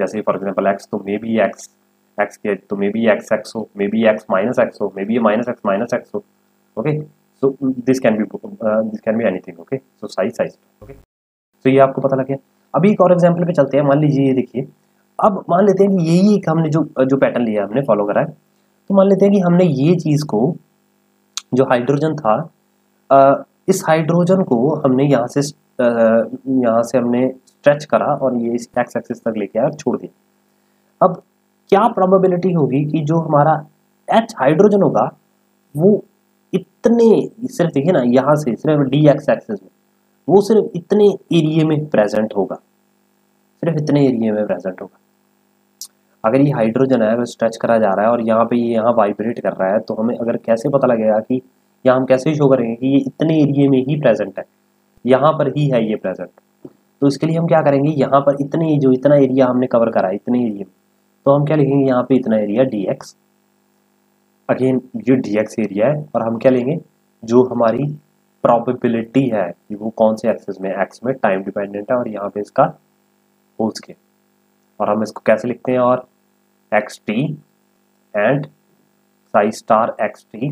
जैसे फॉर एग्जांपल एक्स तो मे बी एक्स एक्स के तो मे बी एक्स एक्स हो, may be X minus X हो, may be minus X minus X हो। Okay, so this can be this can be anything. Okay, so size size okay, तो ये आपको पता लग गया। अभी एक और एग्जांपल पे चलते हैं। मान लीजिए ये देखिए, अब मान लेते हैं कि यही एक हमने जो जो पैटर्न लिया हमने फॉलो करा है, तो मान लेते हैं कि हमने ये चीज को जो हाइड्रोजन था, आ, इस हाइड्रोजन को हमने यहाँ से यहाँ से हमने स्ट्रेच करा और ये इस एक्स एक्सिस तक लेके आया और छोड़ दिया। अब क्या प्रोबेबिलिटी होगी कि जो हमारा एच हाइड्रोजन होगा वो इतने, सिर्फ देखिए ना यहाँ से सिर्फ डी एक्स एक्सिस में वो सिर्फ इतने एरिया में प्रेजेंट होगा, सिर्फ इतने एरिया में प्रेजेंट होगा। अगर ये हाइड्रोजन है वो स्ट्रेच करा जा रहा है और यहाँ पे ये यहाँ वाइब्रेट कर रहा है, तो हमें अगर कैसे पता लगेगा कि या हम कैसे शो करेंगे कि ये इतने एरिया में ही प्रेजेंट है, यहाँ पर ही है ये प्रेजेंट। तो इसके लिए हम क्या करेंगे, यहाँ पर इतने जो इतना एरिया हमने कवर करा है इतने एरिया में, तो हम क्या लिखेंगे यहाँ पे इतना एरिया डी एक्स, अगेन ये डी एक्स एरिया है, और हम क्या लेंगे जो हमारी प्रोबेबिलिटी है कि वो कौन से एक्सिस में, एक्स में टाइम डिपेंडेंट है और यहाँ पे इसका होल स्केल, और हम इसको कैसे लिखते हैं, और X T and psi star X T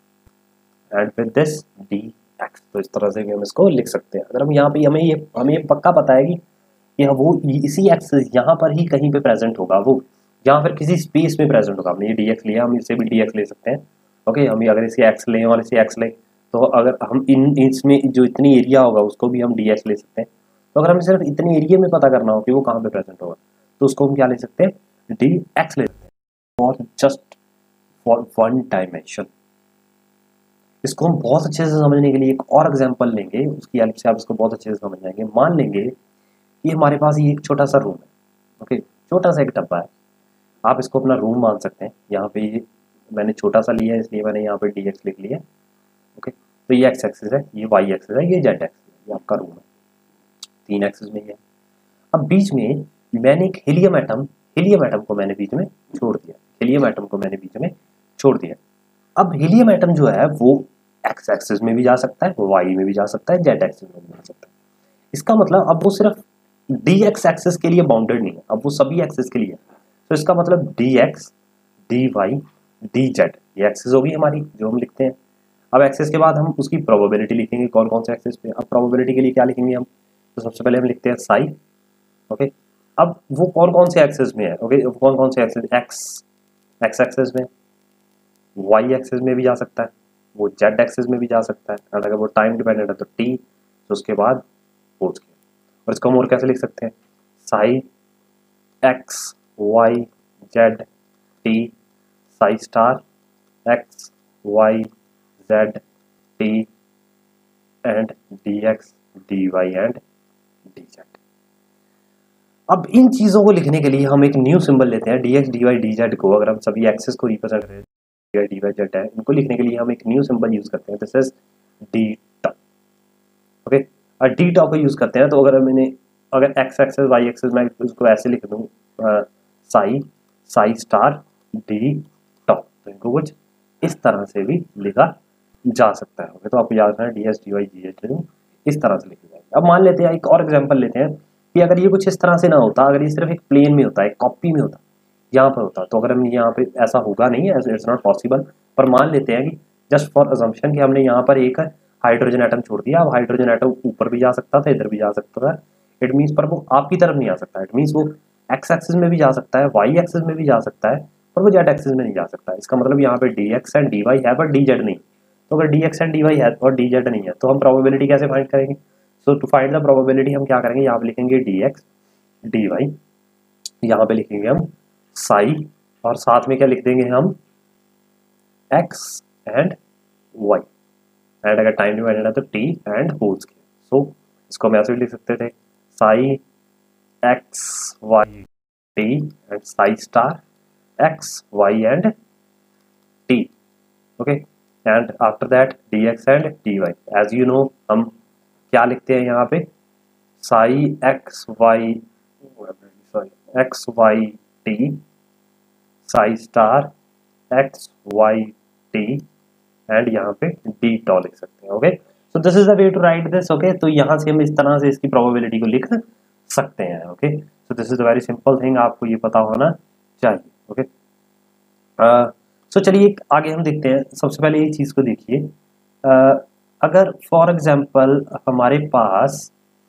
and with this D X. तो इस तरह से भी हम इसको लिख सकते हैं। अगर हम यहाँ पे हमें ये हमें ये पक्का पता है कि ये वो इसी एक्सिस यहाँ पर ही कहीं पे प्रेजेंट होगा, वो या फिर किसी स्पेस में प्रेजेंट होगा। हमने ये डी एक्स लिया, हम इसे भी डी एक्स ले सकते हैं। ओके, हम अगर इसे एक्स लें और इसे एक्स लें, तो अगर हम इन इसमें जो इतनी एरिया होगा उसको भी हम डी एक्स ले सकते हैं। तो अगर हमें सिर्फ इतने एरिया में पता करना हो कि वो कहाँ पे प्रेजेंट होगा, तो उसको हम क्या ले सकते हैं, डी एक्स ले सकते हैं, और जस्ट फॉर वन डायमेंशन। इसको हम बहुत अच्छे से समझने के लिए एक और एग्जांपल लेंगे, उसकी हेल्प से आप इसको बहुत अच्छे से समझ जाएंगे। मान लेंगे कि हमारे पास ये एक छोटा सा रूम है। ओके, छोटा सा एक डब्बा है, आप इसको अपना रूम मान सकते हैं। यहाँ पे ये मैंने छोटा सा लिया है इसलिए मैंने यहाँ पे डी एक्स लिख लिया। ओके, तो ये एक्स एक्सिस है, ये वाई एक्सिस है, ये जेड एक्सिस है, ये आपका रूम है, तीन एक्सिस में ही है। अब बीच में मैंने एक हीलियम एटम हीलियम एटम को मैंने बीच में छोड़ दिया हीलियम एटम को मैंने बीच में छोड़ दिया। अब हीलियम एटम जो है वो एक्स एक्सिस में भी जा सकता है, वाई में भी जा सकता है, जेड एक्सिस में भी जा सकता है। इसका मतलब अब वो सिर्फ डी एक्स एक्सिस के लिए बाउंडेड नहीं है, अब वो सभी एक्सिस के लिए है। तो इसका मतलब D X, D Y, D Z, ये एक्सिस होगी हमारी जो हम लिखते हैं। अब एक्सिस के बाद हम उसकी प्रोबेबिलिटी लिखेंगे कौन कौन से एक्सिस पे। अब प्रोबेबिलिटी के लिए क्या लिखेंगे हम, तो सबसे पहले हम लिखते हैं साई। ओके, अब वो कौन कौन से एक्सिस में है, ओके कौन कौन से एक्सिस, एक्स एक्स एक्सिस में, वाई एक्सिस में भी जा सकता है, वो जेड एक्सिस में भी जा सकता है, और अगर वो टाइम डिपेंडेंट है तो टी, तो उसके बाद होल स्केल। और इसको हम और कैसे लिख सकते हैं, psi X Y Z T psi star X Y Z T and D X D Y and D Z. अब इन चीजों को लिखने के लिए हम एक न्यू सिंबल लेते हैं, D X D Y D Z को। अगर हम सभी एक्सिस को रिप्रेजेंट करें, D Y D Y Z है, इनको लिखने के लिए हम एक न्यू सिंबल यूज करते हैं, this is D top. Okay, और डी टॉप को यूज करते हैं, तो अगर मैंने अगर एक्स एक्सिस वाई एक्सिस में उसको ऐसे लिख दूं, psi psi star D top, तो इनको कुछ इस तरह से भी लिखा जा सकता है। ओके, तो आपको याद रखना D S D Y D Z इस तरह से लिखा जाएगा। अब मान लेते हैं एक और एग्जांपल लेते हैं कि अगर ये कुछ इस तरह से ना होता, अगर ये सिर्फ एक प्लेन में होता है, एक कॉपी में होता, यहाँ पर होता, तो अगर हम यहाँ पे ऐसा होगा नहीं, इट्स नॉट पॉसिबल, पर मान लेते हैं कि जस्ट फॉर अजम्पशन कि हमने यहाँ पर एक हाइड्रोजन एटम छोड़ दिया। अब हाइड्रोजन एटम ऊपर भी जा सकता था, इधर भी जा सकता था, इट मीन्स पर वो आपकी तरफ नहीं आ सकता, इट मीन्स वो एक्स एक्सिस में भी जा सकता है, वाई एक्सिस में भी जा सकता है, पर वो जेड एक्सिस में नहीं जा सकता। इसका मतलब यहाँ पे D X and D Y है पर डी जेड नहीं। तो अगर D X and D Y है और डी जेड नहीं है, तो हम प्रोबेबिलिटी कैसे फाइंड करेंगे। So to find the probability हम क्या करेंगे, यहाँ पे लिखेंगे डी एक्स डी वाई, यहाँ पे लिखेंगे हम साई, और साथ में क्या लिख देंगे हम एक्स एंड वाई, एंड अगर टाइम डिपेंडेंट है तो T and whole scale. So इसको हम ऐसे भी लिख सकते थे, psi X Y T and psi star X Y and T. Okay, and after that D X and D Y. As you know हम क्या लिखते हैं यहाँ पे, psi X Y sorry X Y T psi star X Y T and यहाँ पे D टॉ लिख सकते हैं। Okay, so this is the way to write this. Okay, तो यहाँ से हम इस तरह से इसकी प्रोबेबिलिटी को लिख सकते हैं। Okay, so this is a very simple thing, आपको ये पता होना चाहिए। ओके, सो चलिए एक आगे हम देखते हैं। सबसे पहले ये चीज़ को देखिए, uh, अगर फॉर एग्जांपल हमारे पास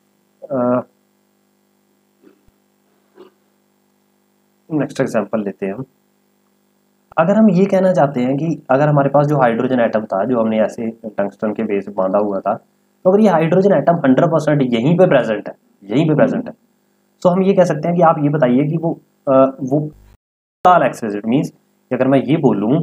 नेक्स्ट एग्जांपल लेते हैं हम। अगर हम ये कहना चाहते हैं कि अगर हमारे पास जो हाइड्रोजन एटम था, जो हमने ऐसे टंगस्टन के बेस बांधा हुआ था, तो अगर ये हाइड्रोजन एटम हंड्रेड परसेंट यहीं पे प्रेजेंट है, यहीं पे प्रेजेंट है, तो हम ये कह सकते हैं कि आप ये बताइए कि वो आ, वो टोटल एक्सेस, इट मीन्स अगर मैं ये बोलूं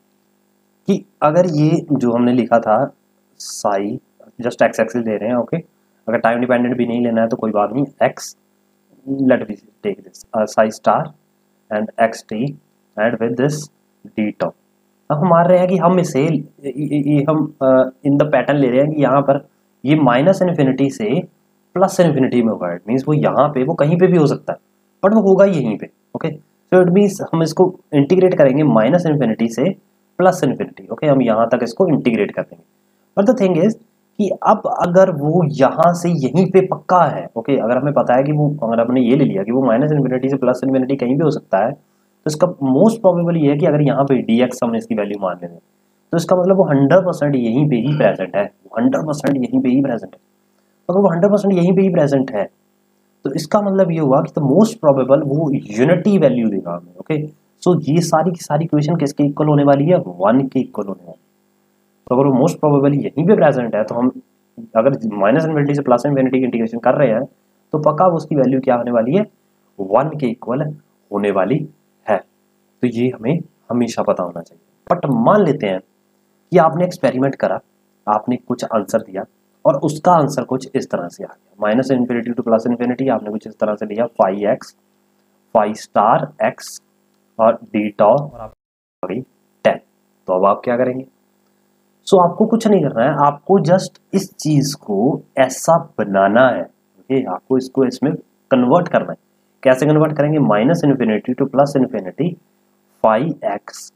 कि अगर ये जो हमने लिखा था साई, जस्ट एक्स एक्सिस ले रहे हैं, ओके, अगर टाइम डिपेंडेंट भी नहीं लेना है तो कोई बात नहीं, X, let me take this psi star and X T and with this D top. अब हम मान रहे हैं कि हम इसे ये हम इन द पैटर्न ले रहे हैं कि यहाँ पर ये माइनस इन्फिनिटी से प्लस इन्फिनिटी में होगा। इट मीन्स वो यहाँ पे, वो कहीं पे भी हो सकता है, बट वो होगा यहीं पे। ओके, सो इट मीन्स हम इसको इंटीग्रेट करेंगे माइनस इन्फिनिटी से प्लस इन्फिनिटी। ओके, हम यहाँ तक इसको इंटीग्रेट कर देंगे। बट द थिंग इज कि अब अगर वो यहाँ से यहीं पे पक्का है, ओके okay, अगर हमें पता है कि वो, अगर हमने ये ले लिया कि वो माइनस इन्फिनिटी से प्लस इन्फिनिटी कहीं भी हो सकता है, तो इसका मोस्ट प्रोबेबल ये है कि अगर यहाँ पे डी एक्स हमने इसकी वैल्यू मान लेते हैं, तो इसका मतलब वो हंड्रेड परसेंट यहीं पे ही प्रेजेंट है, हंड्रेड परसेंट यहीं पे ही प्रेजेंट है। तो अगर वो हंड्रेड परसेंट यहीं पे ही प्रेजेंट है, तो इसका मतलब ये हुआ कि तो मोस्ट प्रोबेबल वो यूनिटी वैल्यू देगा हमें। ओके, सो ये सारी की सारी इक्वेशन किसके इक्वल होने वाली है? वन के इक्वल होने वाली है। तो अगर वो मोस्ट प्रोबेबल यहीं पे प्रेजेंट है, तो हम अगर माइनस इन्फिनिटी से प्लस इन्फिनिटी की इंटीग्रेशन कर रहे हैं, तो पक्का उसकी वैल्यू क्या होने वाली है? वन के इक्वल होने वाली है। तो ये हमें हमेशा पता होना चाहिए। बट मान लेते हैं कि आपने एक्सपेरिमेंट करा, आपने कुछ आंसर दिया और उसका आंसर कुछ इस तरह से आ गया, minus infinity to plus infinity आपने कुछ इस तरह से लिया, five X five star X और डी टॉप और आप गई टेन। तो अब आप क्या करेंगे? सो so, आपको कुछ नहीं करना है, आपको जस्ट इस चीज को ऐसा बनाना है। ओके, आपको इसको इसमें कन्वर्ट करना है। कैसे कन्वर्ट करेंगे? Minus infinity to plus infinity five X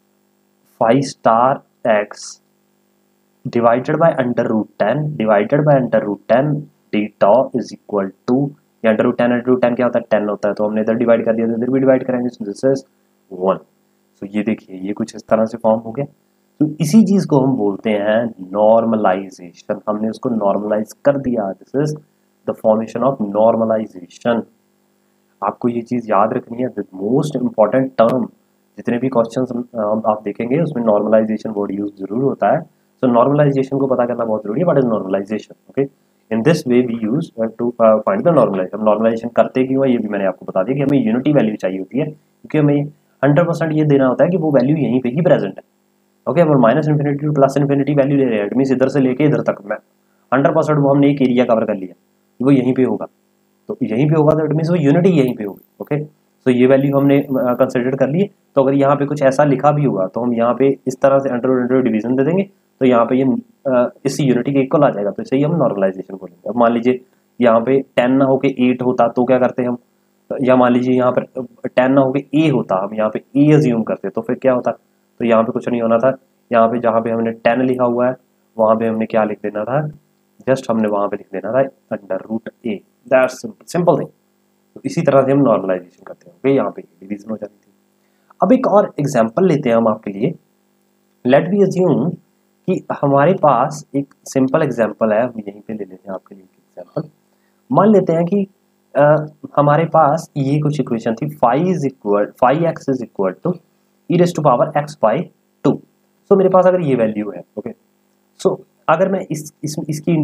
five star X divided by under root ten divided by under root ten D top is equal to, ये under root ten under root ten क्या होता है? Ten होता है, तो हमने इधर divide कर दिया तो इधर भी डिवाइड करेंगे, सो दिस इज वन। सो ये देखिए, ये कुछ इस तरह से फॉर्म हो गया। तो इसी चीज को हम बोलते हैं नॉर्मलाइजेशन। हमने उसको नॉर्मलाइज कर दिया, this is the formation of normalization. आपको ये चीज याद रखनी है, द मोस्ट इंपॉर्टेंट टर्म, जितने भी क्वेश्चंस आप देखेंगे उसमें नॉर्मलाइजेशन वर्ड यूज जरूर होता है। सो so, नॉर्मलाइजेशन को पता करना बहुत जरूरी है। What is normalization? Okay, in this way we use to find the normalization. हम नॉर्मलाइजेशन करते क्यों है ये भी मैंने आपको बता दिया कि हमें यूनिटी वैल्यू चाहिए होती है, क्योंकि हमें हंड्रेड परसेंट ये देना होता है कि वो वैल्यू यहीं पे ही प्रेजेंट है। ओके, हम minus infinity to plus infinity value ले रहे हैं, इट मींस इधर से लेके इधर तक मैं हंड्रेड परसेंट वो हमने एक एरिया कवर कर लिया, वो यहीं पे होगा, तो यहीं पे होगा तो इट मींस वो यूनिटी यहीं पे होगी। ओके, तो ये वैल्यू हमने कंसिडर कर ली। तो अगर यहाँ पे कुछ ऐसा लिखा भी होगा तो हम यहाँ पे इस तरह से अंडर अंडर डिवीजन दे देंगे, तो यहाँ पे ये आ, इसी यूनिटी के इक्वल आ जाएगा, तो इसे ही हम नॉर्मलाइजेशन बोलेंगे। अब मान लीजिए यहाँ पे टेन ना होके एट होता तो क्या करते हम, या मान लीजिए यहाँ पर टेन ना होके ए होता, हम यहाँ पे ए अज्यूम करते तो फिर क्या होता? तो यहाँ पे कुछ नहीं होना था, यहाँ पे जहाँ पे हमने टेन लिखा हुआ है वहाँ पे हमने क्या लिख देना था? जस्ट हमने वहाँ पे लिख देना था under root A, that's simple thing. तो इसी तरह से हम नॉर्मलाइजेशन करते हैं। ओके, यहाँ पे डिवीजन हो जाती थी। अब एक और एग्जांपल लेते हैं हम आपके लिए। लेट बी अज्यूम कि हमारे पास एक सिंपल एग्जांपल है, हम यहीं पे ले लेते हैं आपके लिए एग्जांपल। मान लेते हैं कि आ, हमारे पास ये कुछ इक्वेशन थी, five is equal five X is equal to E raise to power X by two. So मेरे पास अगर ये वैल्यू है, ओके, सो अगर मैं इस, इस इसकी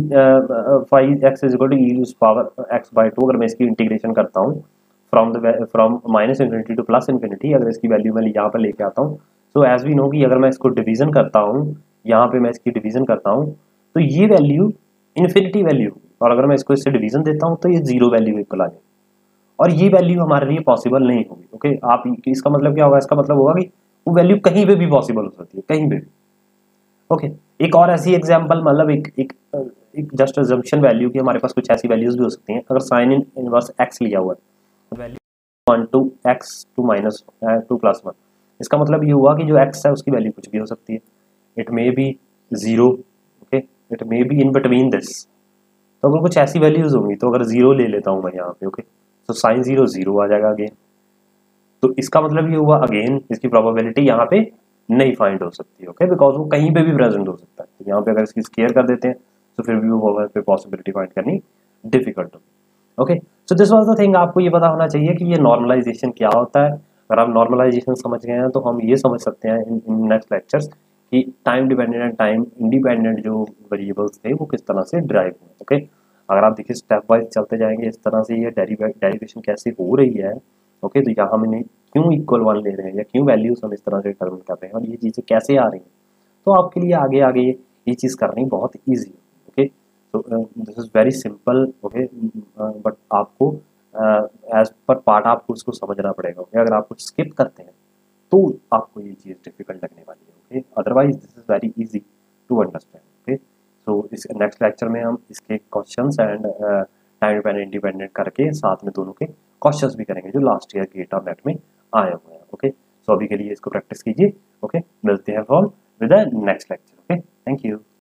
five X is equal to E raise power X by two, अगर मैं इसकी इंटीग्रेशन करता हूँ from the from minus infinity to plus infinity, अगर इसकी वैल्यू मैं यहाँ पर लेके आता हूँ, सो एज वी नो कि अगर मैं इसको डिवीजन करता हूँ, यहाँ पे मैं इसकी डिवीजन करता हूँ, तो ये वैल्यू इन्फिनिटी वैल्यू, और अगर मैं इसको इससे डिवीजन देता हूँ तो ये जीरो वैल्यू इक्वल आ जाएगी, और ये वैल्यू हमारे लिए पॉसिबल नहीं होगी। ओके, आप इसका मतलब क्या होगा? इसका मतलब होगा कि वो वैल्यू कहीं पे भी पॉसिबल हो सकती है, कहीं पे भी। ओके, एक और ऐसी एग्जांपल, मतलब एक एक एक जस्ट अजम्पशन वैल्यू की हमारे पास कुछ ऐसी वैल्यूज भी हो सकती हैं। अगर साइन इन इनवर्स एक्स लिया हुआ है, value one two X two minus two plus one, इसका मतलब ये हुआ कि जो एक्स है उसकी वैल्यू कुछ भी हो सकती है, it may be zero, okay, it may be in between this. तो अगर कुछ ऐसी वैल्यूज होंगी, तो अगर जीरो ले लेता हूँ मैं यहाँ पे, ओके, तो साइन जीरो जीरो आ जाएगा अगेन। तो इसका मतलब ये हुआ अगेन इसकी प्रोबेबिलिटी यहाँ पे नहीं फाइंड हो सकती, ओके, बिकॉज वो कहीं पे भी प्रेजेंट हो सकता है। तो यहाँ पे अगर इसकी स्केयर कर देते हैं तो फिर भी वो पे पॉसिबिलिटी फाइंड करनी डिफिकल्ट होगी। Okay, so this was the thing. आपको ये पता होना चाहिए कि ये नॉर्मलाइजेशन क्या होता है। अगर आप नॉर्मलाइजेशन समझ गए हैं तो हम ये समझ सकते हैं इन नेक्स्ट लेक्चर्स कि time dependent and time independent जो वेरिएबल्स थे वो किस तरह से ड्राइव हुए। ओके, अगर आप देखिए स्टेप वाइज चलते जाएंगे इस तरह से ये डेरिवेशन कैसे हो रही है। ओके, तो यहाँ हमने क्यों इक्वल वन ले रहे हैं या क्यों वैल्यूज हम इस तरह से डिटरमिन कर रहे हैं और ये चीज़ें कैसे आ रही हैं, तो आपके लिए आगे आगे ये चीज़ करनी बहुत ईजी है। ओके, तो this is very simple. Okay, but आपको एज पर पार्ट आपको इसको समझना पड़ेगा। ओके, अगर आप कुछ स्किप करते हैं तो आपको ये चीज़ डिफिकल्ट लगने वाली है। Okay, otherwise this is very easy to understand. Okay, so इस नेक्स्ट लेक्चर में हम इसके questions and time dependent independent करके साथ में दोनों के क्वेश्चंस भी करेंगे जो लास्ट ईयर गेटा मैट में आए हुए हैं। ओके, सो अभी के लिए इसको प्रैक्टिस कीजिए। ओके, मिलते हैं for with the next lecture. Okay, thank you.